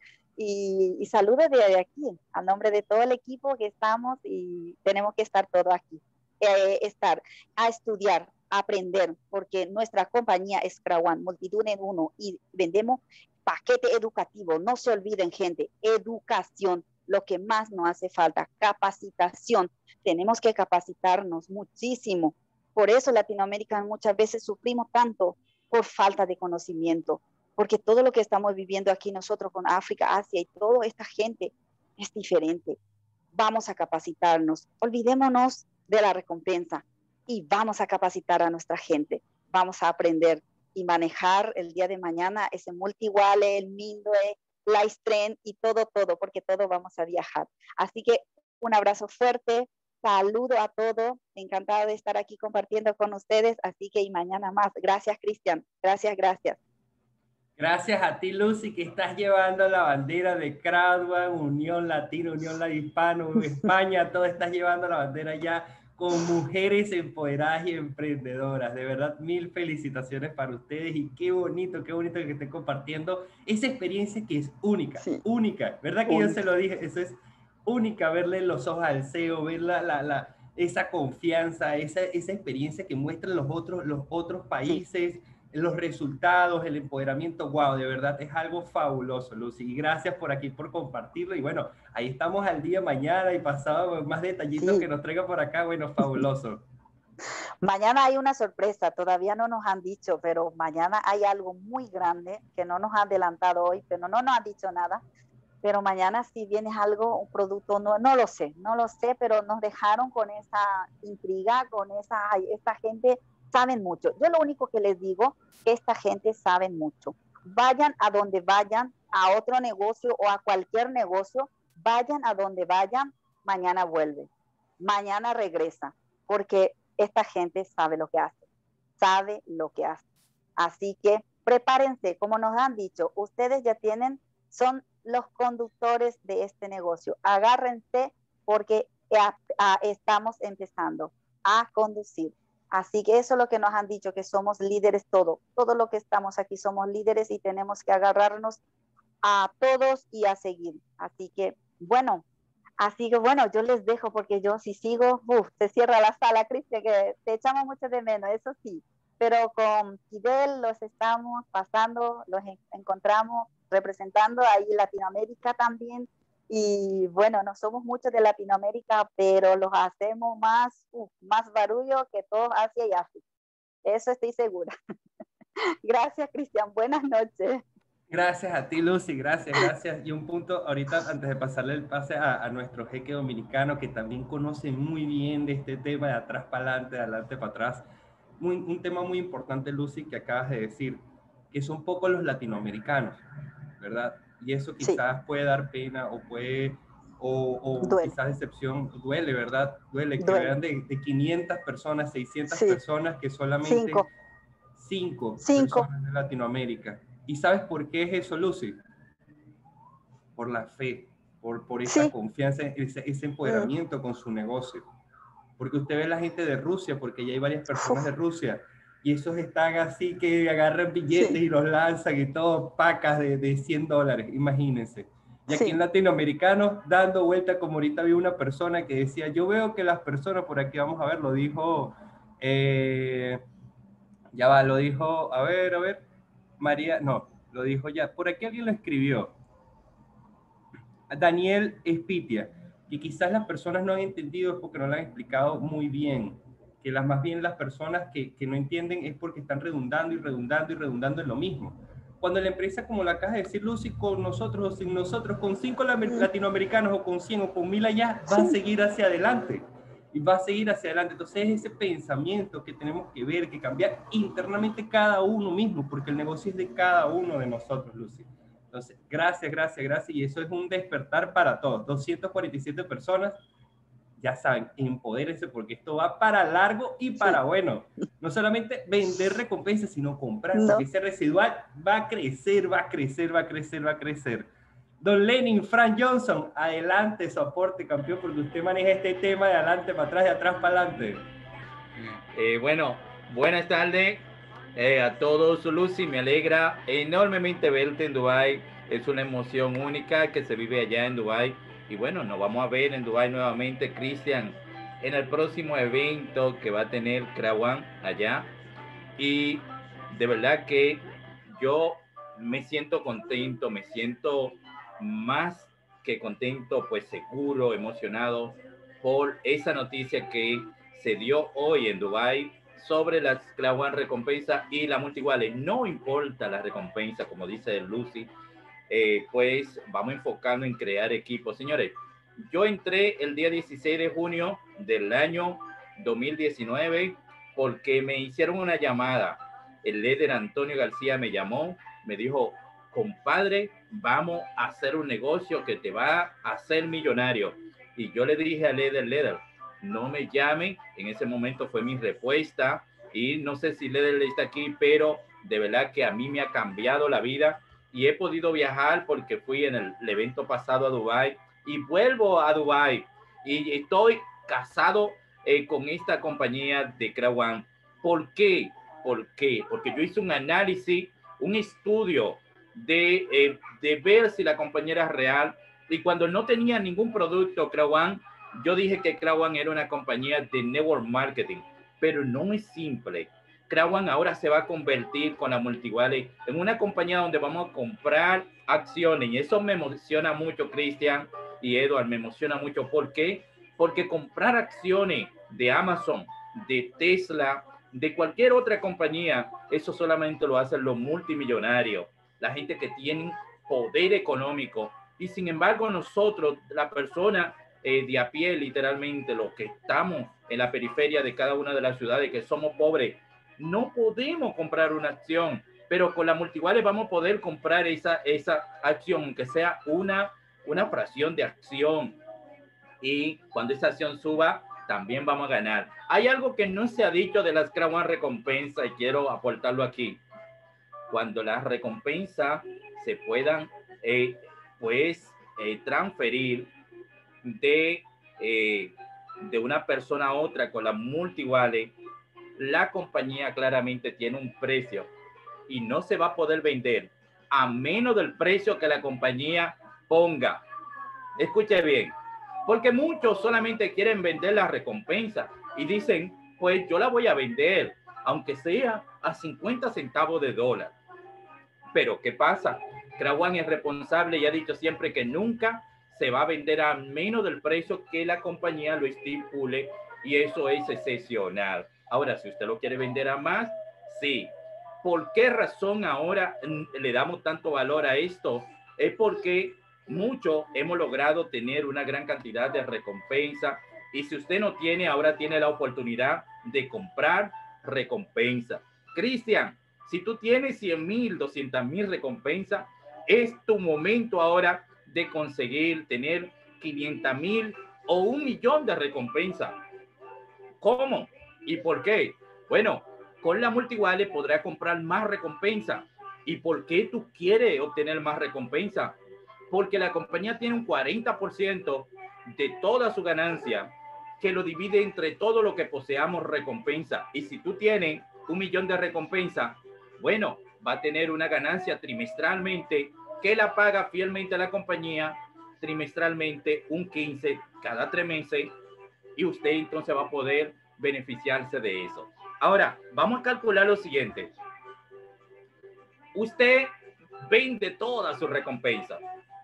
Y, y saludos desde aquí, a nombre de todo el equipo que estamos y tenemos que estar todos aquí. Eh, estar a estudiar, a aprender, porque nuestra compañía es Crawan, multitud en uno, y vendemos paquete educativo. No se olviden, gente, educación. Lo que más nos hace falta, capacitación. Tenemos que capacitarnos muchísimo. Por eso Latinoamérica muchas veces sufrimos tanto por falta de conocimiento, porque todo lo que estamos viviendo aquí nosotros con África, Asia y toda esta gente es diferente. Vamos a capacitarnos. Olvidémonos de la recompensa y vamos a capacitar a nuestra gente. Vamos a aprender y manejar el día de mañana ese multi-wallet, el Mindway, Livestream y todo, todo, porque todo vamos a viajar. Así que un abrazo fuerte, saludo a todos, encantada de estar aquí compartiendo con ustedes, así que y mañana más. Gracias, Cristian, gracias, gracias. Gracias a ti, Lucy, que estás llevando la bandera de Crowdone, Unión Latina, Unión Hispano, España, todo estás llevando la bandera ya con mujeres empoderadas y emprendedoras. De verdad, mil felicitaciones para ustedes y qué bonito, qué bonito que estén compartiendo esa experiencia que es única, sí. única. ¿Verdad que única. Yo se lo dije? Eso es única, verle los ojos al C E O, ver la, la, la, esa confianza, esa, esa experiencia que muestran los otros, los otros países, sí. los resultados, el empoderamiento. Wow, de verdad es algo fabuloso, Lucy. Y gracias por aquí, por compartirlo. Y bueno, ahí estamos al día mañana y pasado más detallitos sí. que nos traiga por acá. Bueno, fabuloso. Mañana hay una sorpresa, todavía no nos han dicho, pero mañana hay algo muy grande que no nos han adelantado hoy, pero no nos han dicho nada. Pero mañana si viene algo, un producto, no, no lo sé, no lo sé, pero nos dejaron con esa intriga, con esa, esta gente saben mucho. Yo lo único que les digo, que esta gente sabe mucho. Vayan a donde vayan, a otro negocio o a cualquier negocio, vayan a donde vayan, mañana vuelve, mañana regresa, porque esta gente sabe lo que hace, sabe lo que hace. Así que prepárense, como nos han dicho, ustedes ya tienen, son los conductores de este negocio. Agárrense porque a, a, estamos empezando a conducir. Así que eso es lo que nos han dicho, que somos líderes todo. Todo lo que estamos aquí somos líderes y tenemos que agarrarnos a todos y a seguir. Así que, bueno, así que bueno, yo les dejo porque yo si sigo, uf, se cierra la sala, Cristian, que te echamos mucho de menos, eso sí. Pero con Fidel los estamos pasando, los en encontramos representando ahí Latinoamérica también. Y bueno, no somos muchos de Latinoamérica, pero los hacemos más, uh, más barullo que todos Asia y África. Eso estoy segura. Gracias, Cristian. Buenas noches. Gracias a ti, Lucy. Gracias, gracias. Y un punto ahorita, antes de pasarle el pase a, a nuestro jeque dominicano, que también conoce muy bien de este tema, de atrás para adelante, de adelante para atrás. Muy, un tema muy importante, Lucy, que acabas de decir, que son pocos los latinoamericanos, ¿verdad? Y eso quizás sí. puede dar pena o puede, o, o quizás decepción, duele, ¿verdad? Duele que duele. Vean de, de quinientas personas, seiscientas sí. personas que solamente cinco. Cinco, cinco personas de Latinoamérica. ¿Y sabes por qué es eso, Lucy? Por la fe, por, por esa sí. confianza, ese, ese empoderamiento mm. con su negocio. porque usted ve la gente de Rusia, porque ya hay varias personas de Rusia, y esos están así que agarran billetes Sí. y los lanzan y todo, pacas de, de cien dólares, imagínense. Y aquí Sí. en latinoamericanos, dando vuelta, como ahorita vi una persona que decía, yo veo que las personas, por aquí vamos a ver, lo dijo, eh, ya va, lo dijo, a ver, a ver, María, no, lo dijo ya, por aquí alguien lo escribió, Daniel Espitia, que quizás las personas no han entendido es porque no lo han explicado muy bien, que las, más bien las personas que, que no entienden es porque están redundando y redundando y redundando en lo mismo. Cuando la empresa, como la acaba de decir Lucy, con nosotros o sin nosotros, con cinco latinoamericanos o con cien o con mil allá, va a seguir hacia adelante. Y va a seguir hacia adelante. Entonces es ese pensamiento que tenemos que ver, que cambiar internamente cada uno mismo, porque el negocio es de cada uno de nosotros, Lucy. Entonces, gracias, gracias, gracias. Y eso es un despertar para todos. doscientas cuarenta y siete personas, ya saben, empodérense porque esto va para largo y para Sí. bueno. No solamente vender recompensas, sino comprar, No. porque ese residual va a crecer, va a crecer, va a crecer, va a crecer. Don Lenin, Frank Johnson, adelante, su aporte, campeón, porque usted maneja este tema de adelante para atrás, de atrás para adelante. Eh, bueno, buenas tardes eh, a todos. Lucy, me alegra enormemente verte en Dubái. Es una emoción única que se vive allá en Dubái. Y bueno, nos vamos a ver en Dubái nuevamente, Cristian, en el próximo evento que va a tener Krawan allá. Y de verdad que yo me siento contento, me siento más que contento, pues seguro, emocionado por esa noticia que se dio hoy en Dubái sobre las Krawan recompensa y la multiwallet. No importa la recompensa, como dice Lucy, eh, pues vamos enfocando en crear equipos. Señores, yo entré el día dieciséis de junio del año dos mil diecinueve porque me hicieron una llamada. El líder Antonio García me llamó, me dijo, compadre, vamos a hacer un negocio que te va a hacer millonario. Y yo le dije al líder, líder, no me llame. En ese momento fue mi respuesta. Y no sé si líder está aquí, pero de verdad que a mí me ha cambiado la vida. Y he podido viajar porque fui en el, el evento pasado a Dubái y vuelvo a Dubái. Y estoy casado eh, con esta compañía de Krawan. ¿Por qué? ¿Por qué? Porque yo hice un análisis, un estudio de, eh, de ver si la compañía era real. Y cuando no tenía ningún producto Krawan, yo dije que Krawan era una compañía de network marketing. Pero no es simple. Krawan ahora se va a convertir con la multiwallet en una compañía donde vamos a comprar acciones. Y eso me emociona mucho, Cristian y Edward, me emociona mucho. ¿Por qué? Porque comprar acciones de Amazon, de Tesla, de cualquier otra compañía, eso solamente lo hacen los multimillonarios, la gente que tiene poder económico. Y sin embargo, nosotros, la persona eh, de a pie, literalmente, los que estamos en la periferia de cada una de las ciudades, que somos pobres, no podemos comprar una acción, pero con la multiwallet vamos a poder comprar esa, esa acción, aunque sea una, una fracción de acción. Y cuando esa acción suba, también vamos a ganar. Hay algo que no se ha dicho de las Krawan recompensa y quiero aportarlo aquí. Cuando las recompensas se puedan eh, pues eh, transferir de, eh, de una persona a otra con la multiwallet, la compañía claramente tiene un precio y no se va a poder vender a menos del precio que la compañía ponga. Escuche bien, porque muchos solamente quieren vender la recompensa y dicen, pues yo la voy a vender, aunque sea a cincuenta centavos de dólar. Pero ¿qué pasa? Krawan es responsable y ha dicho siempre que nunca se va a vender a menos del precio que la compañía lo estipule, y eso es excepcional. Ahora, si usted lo quiere vender a más, sí. ¿Por qué razón ahora le damos tanto valor a esto? Es porque muchos hemos logrado tener una gran cantidad de recompensa, y si usted no tiene, ahora tiene la oportunidad de comprar recompensa. Cristian, si tú tienes cien mil, doscientas mil recompensas, es tu momento ahora de conseguir tener quinientas mil o un millón de recompensas. ¿Cómo? ¿Y por qué? Bueno, con la multiwallet podrás comprar más recompensa. ¿Y por qué tú quieres obtener más recompensa? Porque la compañía tiene un cuarenta por ciento de toda su ganancia que lo divide entre todo lo que poseamos recompensa. Y si tú tienes un millón de recompensa, bueno, va a tener una ganancia trimestralmente que la paga fielmente a la compañía trimestralmente un quince cada tres meses, y usted entonces va a poder beneficiarse de eso. Ahora, vamos a calcular lo siguiente. Usted vende toda su recompensa.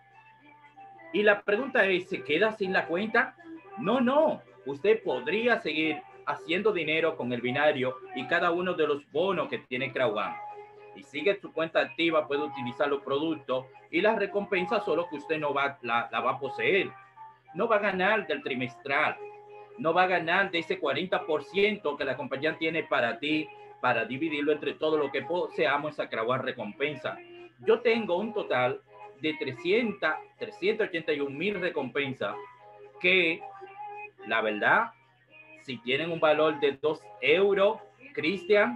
Y la pregunta es, ¿se queda sin la cuenta? No, no. Usted podría seguir haciendo dinero con el binario y cada uno de los bonos que tiene Crowd One. Y sigue su cuenta activa, puede utilizar los productos y las recompensas, solo que usted no va, la, la va a poseer. No va a ganar del trimestral. No va a ganar de ese cuarenta por ciento que la compañía tiene para ti, para dividirlo entre todo lo que poseamos esa Crowd One recompensa. Yo tengo un total de trescientos, trescientos ochenta y un mil recompensas que, la verdad, si tienen un valor de dos euros, Cristian,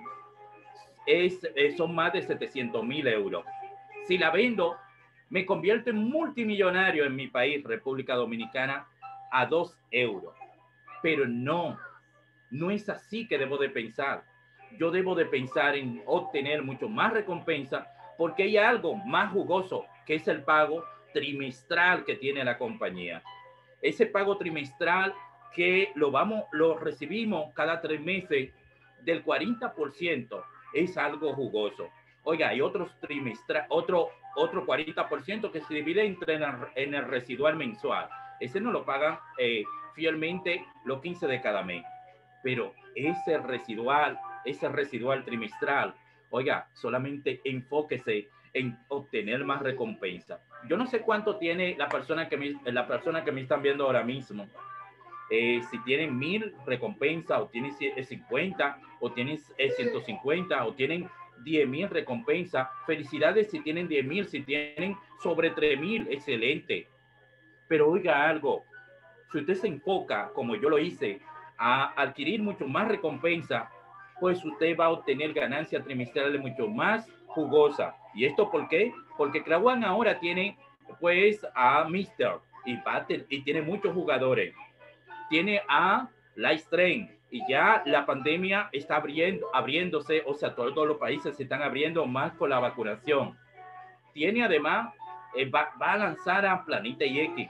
es, es, son más de setecientos mil euros. Si la vendo, me convierto en multimillonario en mi país, República Dominicana, a dos euros. Pero no, no es así que debo de pensar. Yo debo de pensar en obtener mucho más recompensa, porque hay algo más jugoso, que es el pago trimestral que tiene la compañía. Ese pago trimestral que lo, vamos, lo recibimos cada tres meses del cuarenta por ciento, es algo jugoso. Oiga, hay otros trimestral, otro, otro cuarenta por ciento que se divide entre en el, en el residual mensual. Ese no lo pagan eh, fielmente los quince de cada mes. Pero ese residual, ese residual trimestral, oiga, solamente enfóquese en obtener más recompensa. Yo no sé cuánto tiene la persona que me, la persona que me están viendo ahora mismo. Eh, si tienen mil recompensas, o tienen cincuenta, o tienen eh, ciento cincuenta, o tienen diez mil recompensas. Felicidades si tienen diez mil, si tienen sobre tres mil, excelente. Pero oiga algo, si usted se enfoca, como yo lo hice, a adquirir mucho más recompensa, pues usted va a obtener ganancias trimestrales mucho más jugosas. ¿Y esto por qué? Porque Crowd One ahora tiene pues a Mister y, y tiene muchos jugadores. Tiene a Livestream y ya la pandemia está abriendo, abriéndose, o sea, todos, todos los países se están abriendo más con la vacunación. Tiene además, eh, va, va a lanzar a Planeta y X.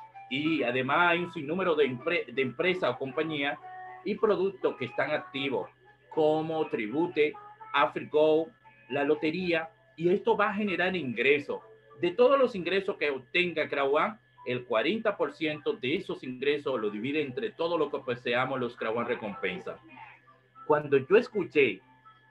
Y además hay un sinnúmero de, empre de empresas o compañías y productos que están activos, como Tribute, AfriGo, la lotería, y esto va a generar ingresos. De todos los ingresos que obtenga Crowd One, el cuarenta por ciento de esos ingresos lo divide entre todo lo que poseamos los Crowd One recompensa. Cuando yo escuché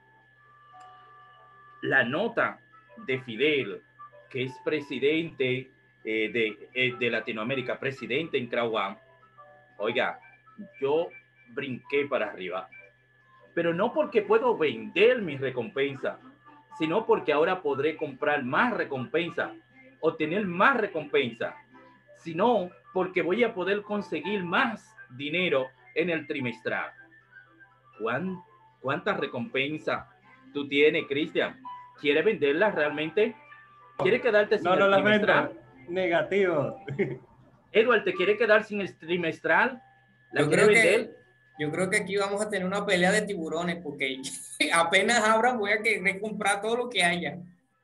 la nota de Fidel, que es presidente eh, de, eh, de Latinoamérica, presidente en Crowd One, oiga, yo brinqué para arriba. Pero no porque puedo vender mis recompensas, sino porque ahora podré comprar más recompensa, obtener más recompensa, sino porque voy a poder conseguir más dinero en el trimestral. ¿Cuán, ¿Cuántas recompensas tú tienes, Cristian? ¿Quieres venderlas realmente? ¿Quieres quedarte sin no, el no trimestral? Vendo. Negativo. Edward, ¿te quiere quedar sin el trimestral? ¿La yo, quiere creo vender? que, yo creo que aquí vamos a tener una pelea de tiburones, porque apenas abran voy a querer comprar todo lo que haya.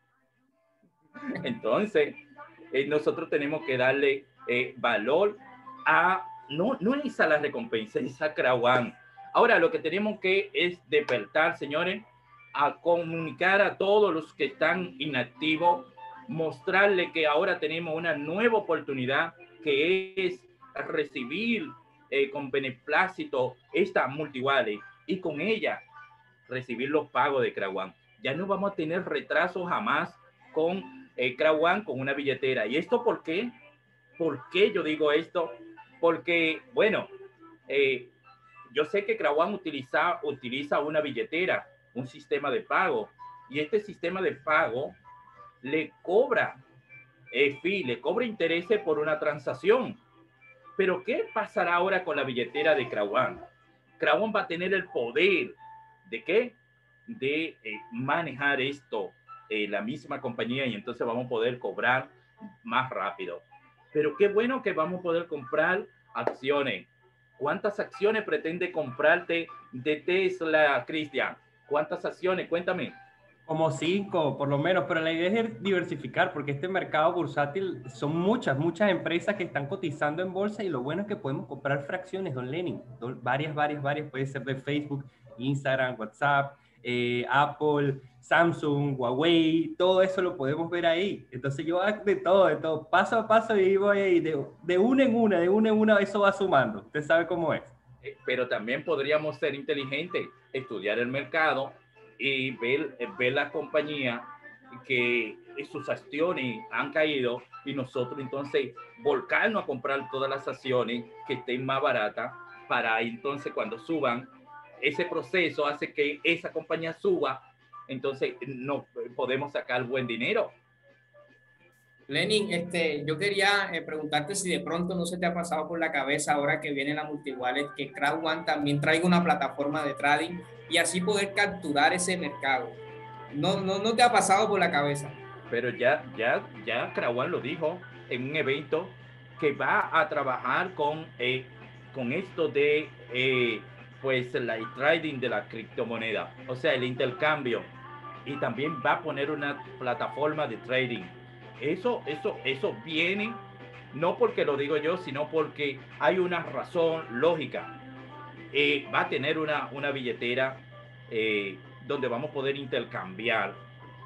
Entonces, eh, nosotros tenemos que darle eh, valor a, no, no es a la recompensa, es a Crowd One. Ahora, lo que tenemos que es despertar, señores, a comunicar a todos los que están inactivos, mostrarle que ahora tenemos una nueva oportunidad, que es recibir eh, con beneplácito esta multiwallet y con ella recibir los pagos de Crowd One. Ya no vamos a tener retraso jamás con eh, Crowd One, con una billetera. ¿Y esto por qué? ¿Por qué yo digo esto? Porque, bueno, eh, yo sé que Crowd One utiliza, utiliza una billetera, un sistema de pago, y este sistema de pago le cobra eh, fee, le cobra intereses por una transacción. Pero ¿qué pasará ahora con la billetera de Crowd One? Crowd One va a tener el poder ¿de qué? De eh, manejar esto, eh, la misma compañía, y entonces vamos a poder cobrar más rápido. Pero qué bueno que vamos a poder comprar acciones. ¿Cuántas acciones pretende comprarte de Tesla, Cristian? ¿Cuántas acciones? Cuéntame. Como cinco, por lo menos, pero la idea es diversificar, porque este mercado bursátil son muchas, muchas empresas que están cotizando en bolsa y lo bueno es que podemos comprar fracciones, don Lenin, don, varias, varias, varias, puede ser de Facebook, Instagram, WhatsApp, eh, Apple, Samsung, Huawei, todo eso lo podemos ver ahí. Entonces yo de todo, de todo, paso a paso y voy ahí, de, de una en una, de una en una, eso va sumando. Usted sabe cómo es. Pero también podríamos ser inteligentes, estudiar el mercado y ver, ver la compañía que sus acciones han caído y nosotros entonces volcarnos a comprar todas las acciones que estén más baratas para entonces cuando suban, ese proceso hace que esa compañía suba, entonces no podemos sacar buen dinero. Lenin, este, yo quería eh, preguntarte si de pronto no se te ha pasado por la cabeza ahora que viene la multiwallet que Crowd One también traiga una plataforma de trading y así poder capturar ese mercado. ¿No, no, no te ha pasado por la cabeza? Pero ya, ya, ya Crowd One lo dijo en un evento que va a trabajar con, eh, con esto de eh, pues la el trading de la criptomoneda, o sea, el intercambio, y también va a poner una plataforma de trading. Eso, eso, eso viene, no porque lo digo yo, sino porque hay una razón lógica. Eh, va a tener una, una billetera eh, donde vamos a poder intercambiar.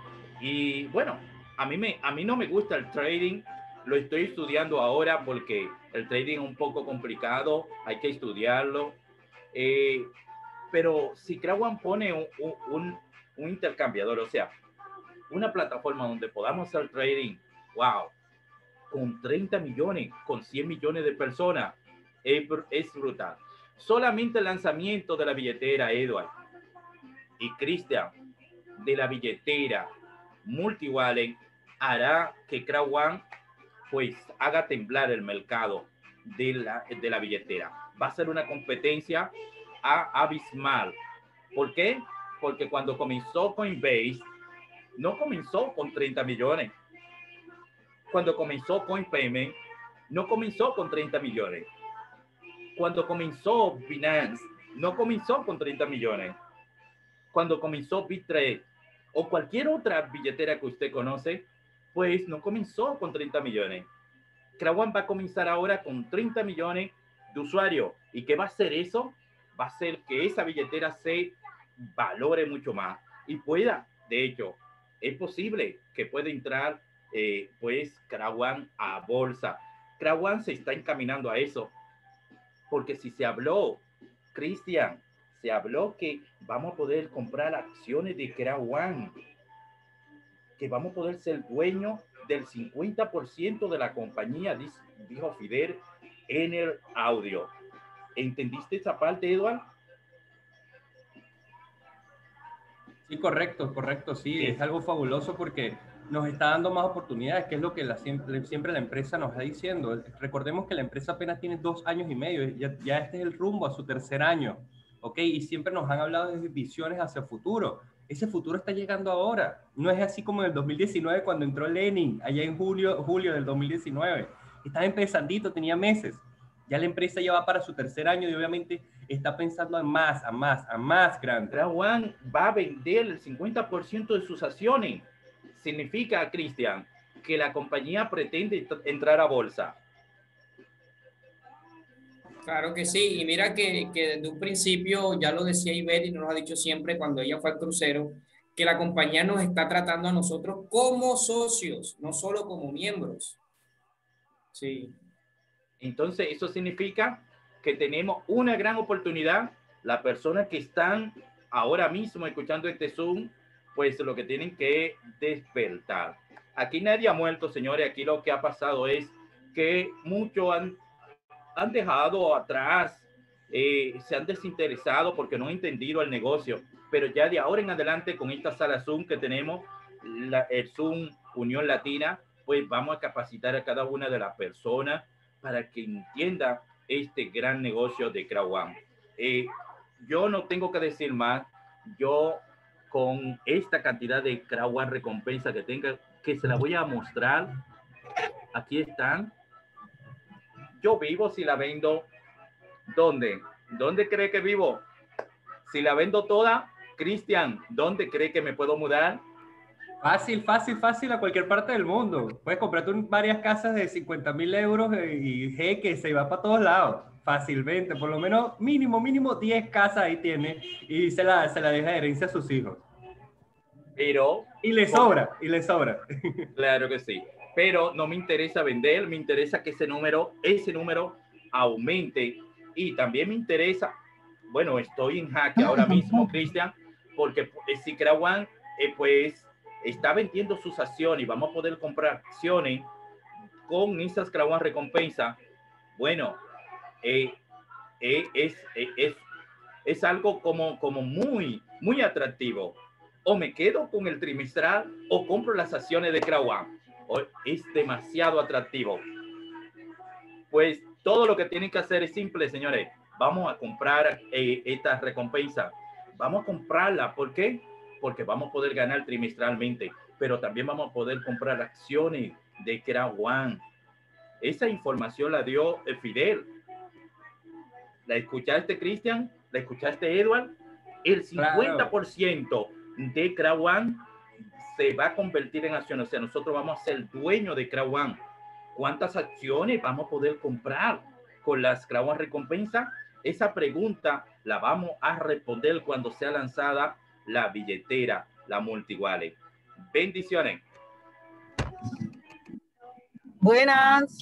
Y bueno, a mí, me, a mí no me gusta el trading, lo estoy estudiando ahora porque el trading es un poco complicado, hay que estudiarlo. Eh, pero si Crowd One pone un, un, un intercambiador, o sea, una plataforma donde podamos hacer trading, wow, con treinta millones, con cien millones de personas, es, es brutal. Solamente el lanzamiento de la billetera, Edward y Cristian, de la billetera multiwallet, hará que Crowd One pues haga temblar el mercado de la, de la billetera. Va a ser una competencia a, abismal. ¿Por qué? Porque cuando comenzó Coinbase, no comenzó con treinta millones. Cuando comenzó CoinPayment, no comenzó con treinta millones. Cuando comenzó Binance, no comenzó con treinta millones. Cuando comenzó Bitrade o cualquier otra billetera que usted conoce, pues no comenzó con treinta millones. Crowd One va a comenzar ahora con treinta millones de usuarios. ¿Y qué va a hacer eso? Va a hacer que esa billetera se valore mucho más y pueda, de hecho, es posible que pueda entrar eh, pues Crowd One a bolsa. Crowd One se está encaminando a eso, porque si se habló, Cristian, se habló que vamos a poder comprar acciones de Crowd One, que vamos a poder ser dueños del cincuenta por ciento de la compañía, dijo Fidel en el audio. ¿Entendiste esa parte, Eduardo? Sí, correcto, correcto, sí, sí, es algo fabuloso porque nos está dando más oportunidades, que es lo que la, siempre, siempre la empresa nos está diciendo. Recordemos que la empresa apenas tiene dos años y medio, ya, ya este es el rumbo a su tercer año, ¿ok? Y siempre nos han hablado de visiones hacia el futuro. Ese futuro está llegando ahora, no es así como en el dos mil diecinueve cuando entró Lenin, allá en julio, julio del dos mil diecinueve. Estaba empezandito, tenía meses. Ya la empresa ya va para su tercer año y obviamente está pensando en más, a más, a más grande. Crowd One va a vender el cincuenta por ciento de sus acciones. Significa, Cristian, que la compañía pretende entrar a bolsa. Claro que sí, y mira que, que desde un principio, ya lo decía Ivette y nos lo ha dicho siempre cuando ella fue al crucero, que la compañía nos está tratando a nosotros como socios, no solo como miembros. Sí. Entonces, eso significa que tenemos una gran oportunidad. Las personas que están ahora mismo escuchando este Zoom, pues lo que tienen que despertar. Aquí nadie ha muerto, señores. Aquí lo que ha pasado es que muchos han, han dejado atrás, eh, se han desinteresado porque no han entendido el negocio. Pero ya de ahora en adelante, con esta sala Zoom que tenemos, la, el Zoom Unión Latina, pues vamos a capacitar a cada una de las personas para que entienda este gran negocio de Crowd One. Eh, yo no tengo que decir más. Yo con esta cantidad de Crowd One recompensa que tenga, que se la voy a mostrar. Aquí están. Yo vivo si la vendo ¿Dónde? ¿Dónde cree que vivo? Si la vendo toda, Cristian, ¿dónde cree que me puedo mudar? Fácil, fácil, fácil a cualquier parte del mundo. Puedes comprarte un, varias casas de cincuenta mil euros y jeque, se va para todos lados. Fácilmente, por lo menos mínimo, mínimo diez casas ahí tiene y se la, se la deja de herencia a sus hijos. Pero... Y le sobra, y le sobra. Claro que sí. Pero no me interesa vender, me interesa que ese número, ese número aumente. Y también me interesa, bueno, estoy en jaque ahora mismo, Cristian, porque si Crowd One, eh, pues, está vendiendo sus acciones y vamos a poder comprar acciones con esas Crowd One recompensa. Bueno, eh, eh, es, eh, es, es algo como, como muy, muy atractivo. O me quedo con el trimestral o compro las acciones de Crowd One. Es demasiado atractivo. Pues todo lo que tienen que hacer es simple, señores. Vamos a comprar eh, esta recompensa. Vamos a comprarla. ¿Por qué? Porque vamos a poder ganar trimestralmente, pero también vamos a poder comprar acciones de Crowd One. Esa información la dio Fidel. ¿La escuchaste, Cristian? ¿La escuchaste, Edward? El cincuenta por ciento de Crowd One se va a convertir en acciones. O sea, nosotros vamos a ser dueños de Crowd One. ¿Cuántas acciones vamos a poder comprar con las Crowd One recompensas? Esa pregunta la vamos a responder cuando sea lanzada la billetera, la multiwallet. Bendiciones. Buenas.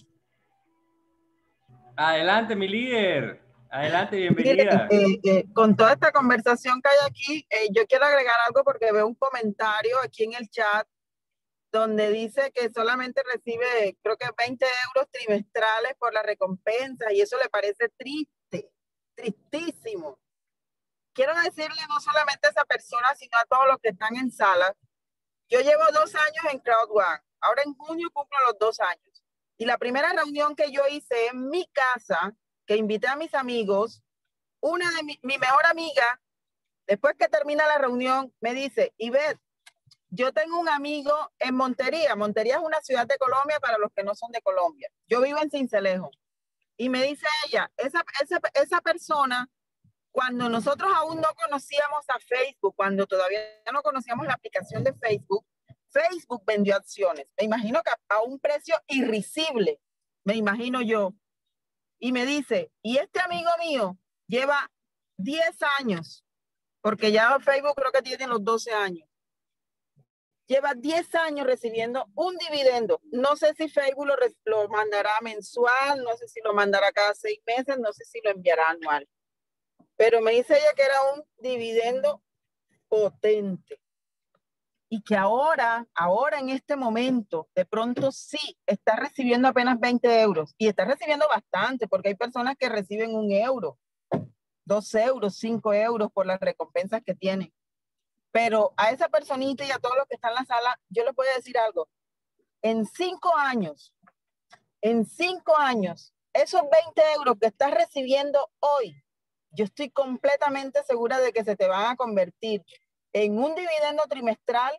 Adelante, mi líder. Adelante, bienvenida. Mire, eh, eh, con toda esta conversación que hay aquí, eh, yo quiero agregar algo porque veo un comentario aquí en el chat donde dice que solamente recibe, creo que veinte euros trimestrales por la recompensa y eso le parece triste, tristísimo. Quiero decirle no solamente a esa persona, sino a todos los que están en sala. Yo llevo dos años en Crowd One. Ahora en junio cumplo los dos años. Y la primera reunión que yo hice en mi casa, que invité a mis amigos, una de mi, mi mejor amiga, después que termina la reunión, me dice, Ivette, yo tengo un amigo en Montería. Montería es una ciudad de Colombia para los que no son de Colombia. Yo vivo en Sincelejo. Y me dice ella, esa, esa, esa persona, cuando nosotros aún no conocíamos a Facebook, cuando todavía no conocíamos la aplicación de Facebook, Facebook vendió acciones. Me imagino que a, a un precio irrisible, me imagino yo. Y me dice, y este amigo mío lleva diez años, porque ya Facebook creo que tiene los doce años. Lleva diez años recibiendo un dividendo. No sé si Facebook lo, lo mandará mensual, no sé si lo mandará cada seis meses, no sé si lo enviará anual. Pero me dice ella que era un dividendo potente. Y que ahora, ahora en este momento, de pronto sí, está recibiendo apenas veinte euros. Y está recibiendo bastante, porque hay personas que reciben un euro, dos euros, cinco euros por las recompensas que tienen. Pero a esa personita y a todos los que están en la sala, yo les voy a decir algo. En cinco años, en cinco años, esos veinte euros que estás recibiendo hoy, yo estoy completamente segura de que se te van a convertir en un dividendo trimestral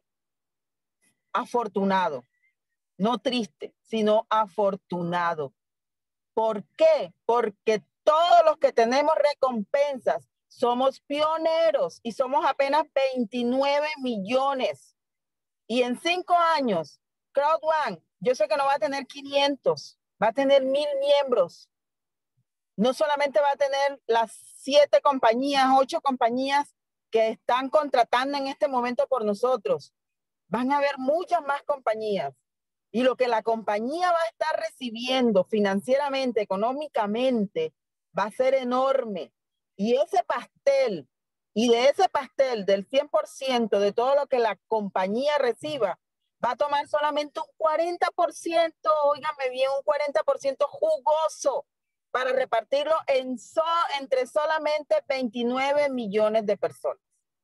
afortunado. No triste, sino afortunado. ¿Por qué? Porque todos los que tenemos recompensas somos pioneros y somos apenas veintinueve millones. Y en cinco años, Crowd One, yo sé que no va a tener quinientos, va a tener mil miembros. No solamente va a tener las siete compañías, ocho compañías que están contratando en este momento por nosotros. Van a haber muchas más compañías. Y lo que la compañía va a estar recibiendo financieramente, económicamente, va a ser enorme. Y ese pastel, y de ese pastel del cien por ciento de todo lo que la compañía reciba, va a tomar solamente un cuarenta por ciento, óigame bien, un cuarenta por ciento jugoso para repartirlo en so, entre solamente veintinueve millones de personas.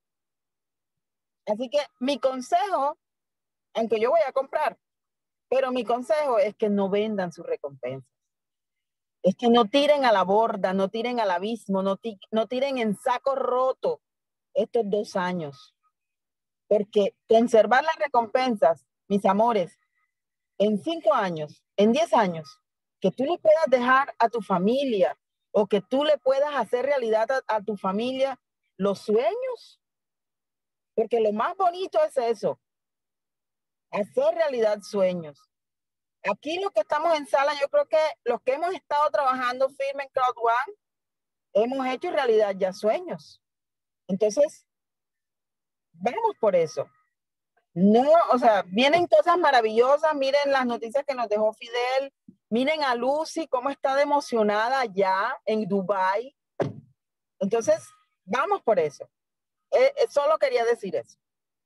Así que mi consejo, aunque yo voy a comprar, pero mi consejo es que no vendan sus recompensas. Es que no tiren a la borda, no tiren al abismo, no, no tiren en saco roto estos dos años. Porque conservar las recompensas, mis amores, en cinco años, en diez años, que tú le puedas dejar a tu familia o que tú le puedas hacer realidad a, a tu familia los sueños. Porque lo más bonito es eso, hacer realidad sueños. Aquí los que estamos en sala, yo creo que los que hemos estado trabajando firme en Crowd One, hemos hecho realidad ya sueños. Entonces, vamos por eso. No, o sea, vienen cosas maravillosas. Miren las noticias que nos dejó Fidel. Miren a Lucy, cómo está de emocionada allá en Dubái. Entonces, vamos por eso. Eh, eh, solo quería decir eso.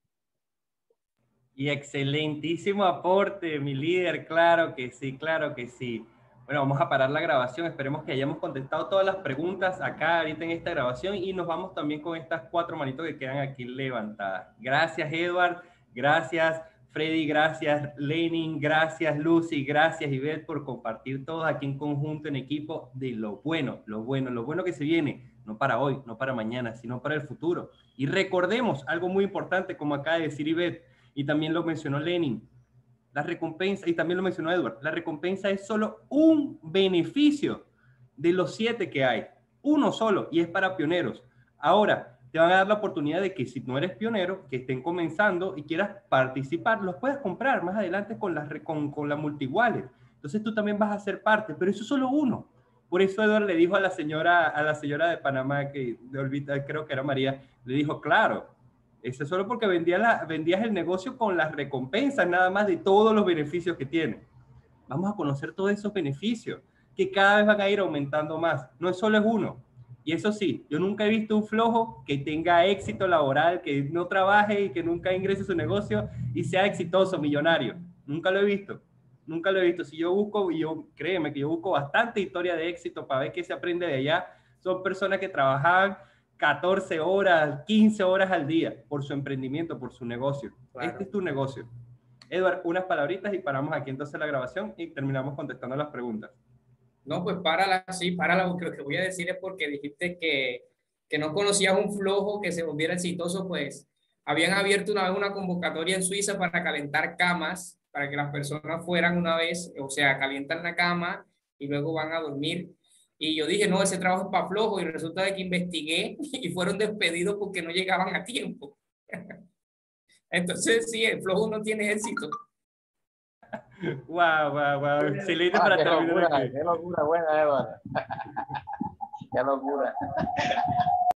Y excelentísimo aporte, mi líder. Claro que sí, claro que sí. Bueno, vamos a parar la grabación. Esperemos que hayamos contestado todas las preguntas acá ahorita en esta grabación y nos vamos también con estas cuatro manitos que quedan aquí levantadas. Gracias, Edward. Gracias, Freddy. Gracias, Lenin. Gracias, Lucy. Gracias, Ivette, por compartir todos aquí en conjunto, en equipo, de lo bueno, lo bueno, lo bueno que se viene. No para hoy, no para mañana, sino para el futuro. Y recordemos algo muy importante, como acaba de decir Ivette, y también lo mencionó Lenin. La recompensa, y también lo mencionó Edward, la recompensa es solo un beneficio de los siete que hay. Uno solo, y es para pioneros. Ahora, te van a dar la oportunidad de que si no eres pionero, que estén comenzando y quieras participar, los puedas comprar más adelante con la, con, con la multi-wallet. Entonces tú también vas a ser parte, pero eso es solo uno. Por eso Edward le dijo a la señora, a la señora de Panamá, que de Olvita, creo que era María, le dijo, claro, eso es solo porque vendía la, vendías el negocio con las recompensas nada más de todos los beneficios que tiene. Vamos a conocer todos esos beneficios que cada vez van a ir aumentando más. No es solo es uno. Y eso sí, yo nunca he visto un flojo que tenga éxito laboral, que no trabaje y que nunca ingrese su negocio y sea exitoso, millonario. Nunca lo he visto. Nunca lo he visto. Si yo busco, y yo, créeme que yo busco bastante historia de éxito para ver qué se aprende de allá, son personas que trabajaban catorce horas, quince horas al día por su emprendimiento, por su negocio. Claro. Este es tu negocio. Edward, unas palabritas y paramos aquí entonces la grabación y terminamos contestando las preguntas. No, pues párala, sí, párala, porque lo que voy a decir es porque dijiste que, que no conocías un flojo que se volviera exitoso, pues habían abierto una vez una convocatoria en Suiza para calentar camas, para que las personas fueran una vez, o sea, calientan la cama y luego van a dormir. Y yo dije, no, ese trabajo es para flojo, y resulta de que investigué y fueron despedidos porque no llegaban a tiempo. Entonces, sí, el flojo no tiene éxito. Wow, wow, wow. Excelente ah, para qué terminar locura, aquí. Qué locura, buena, Eva. Qué locura.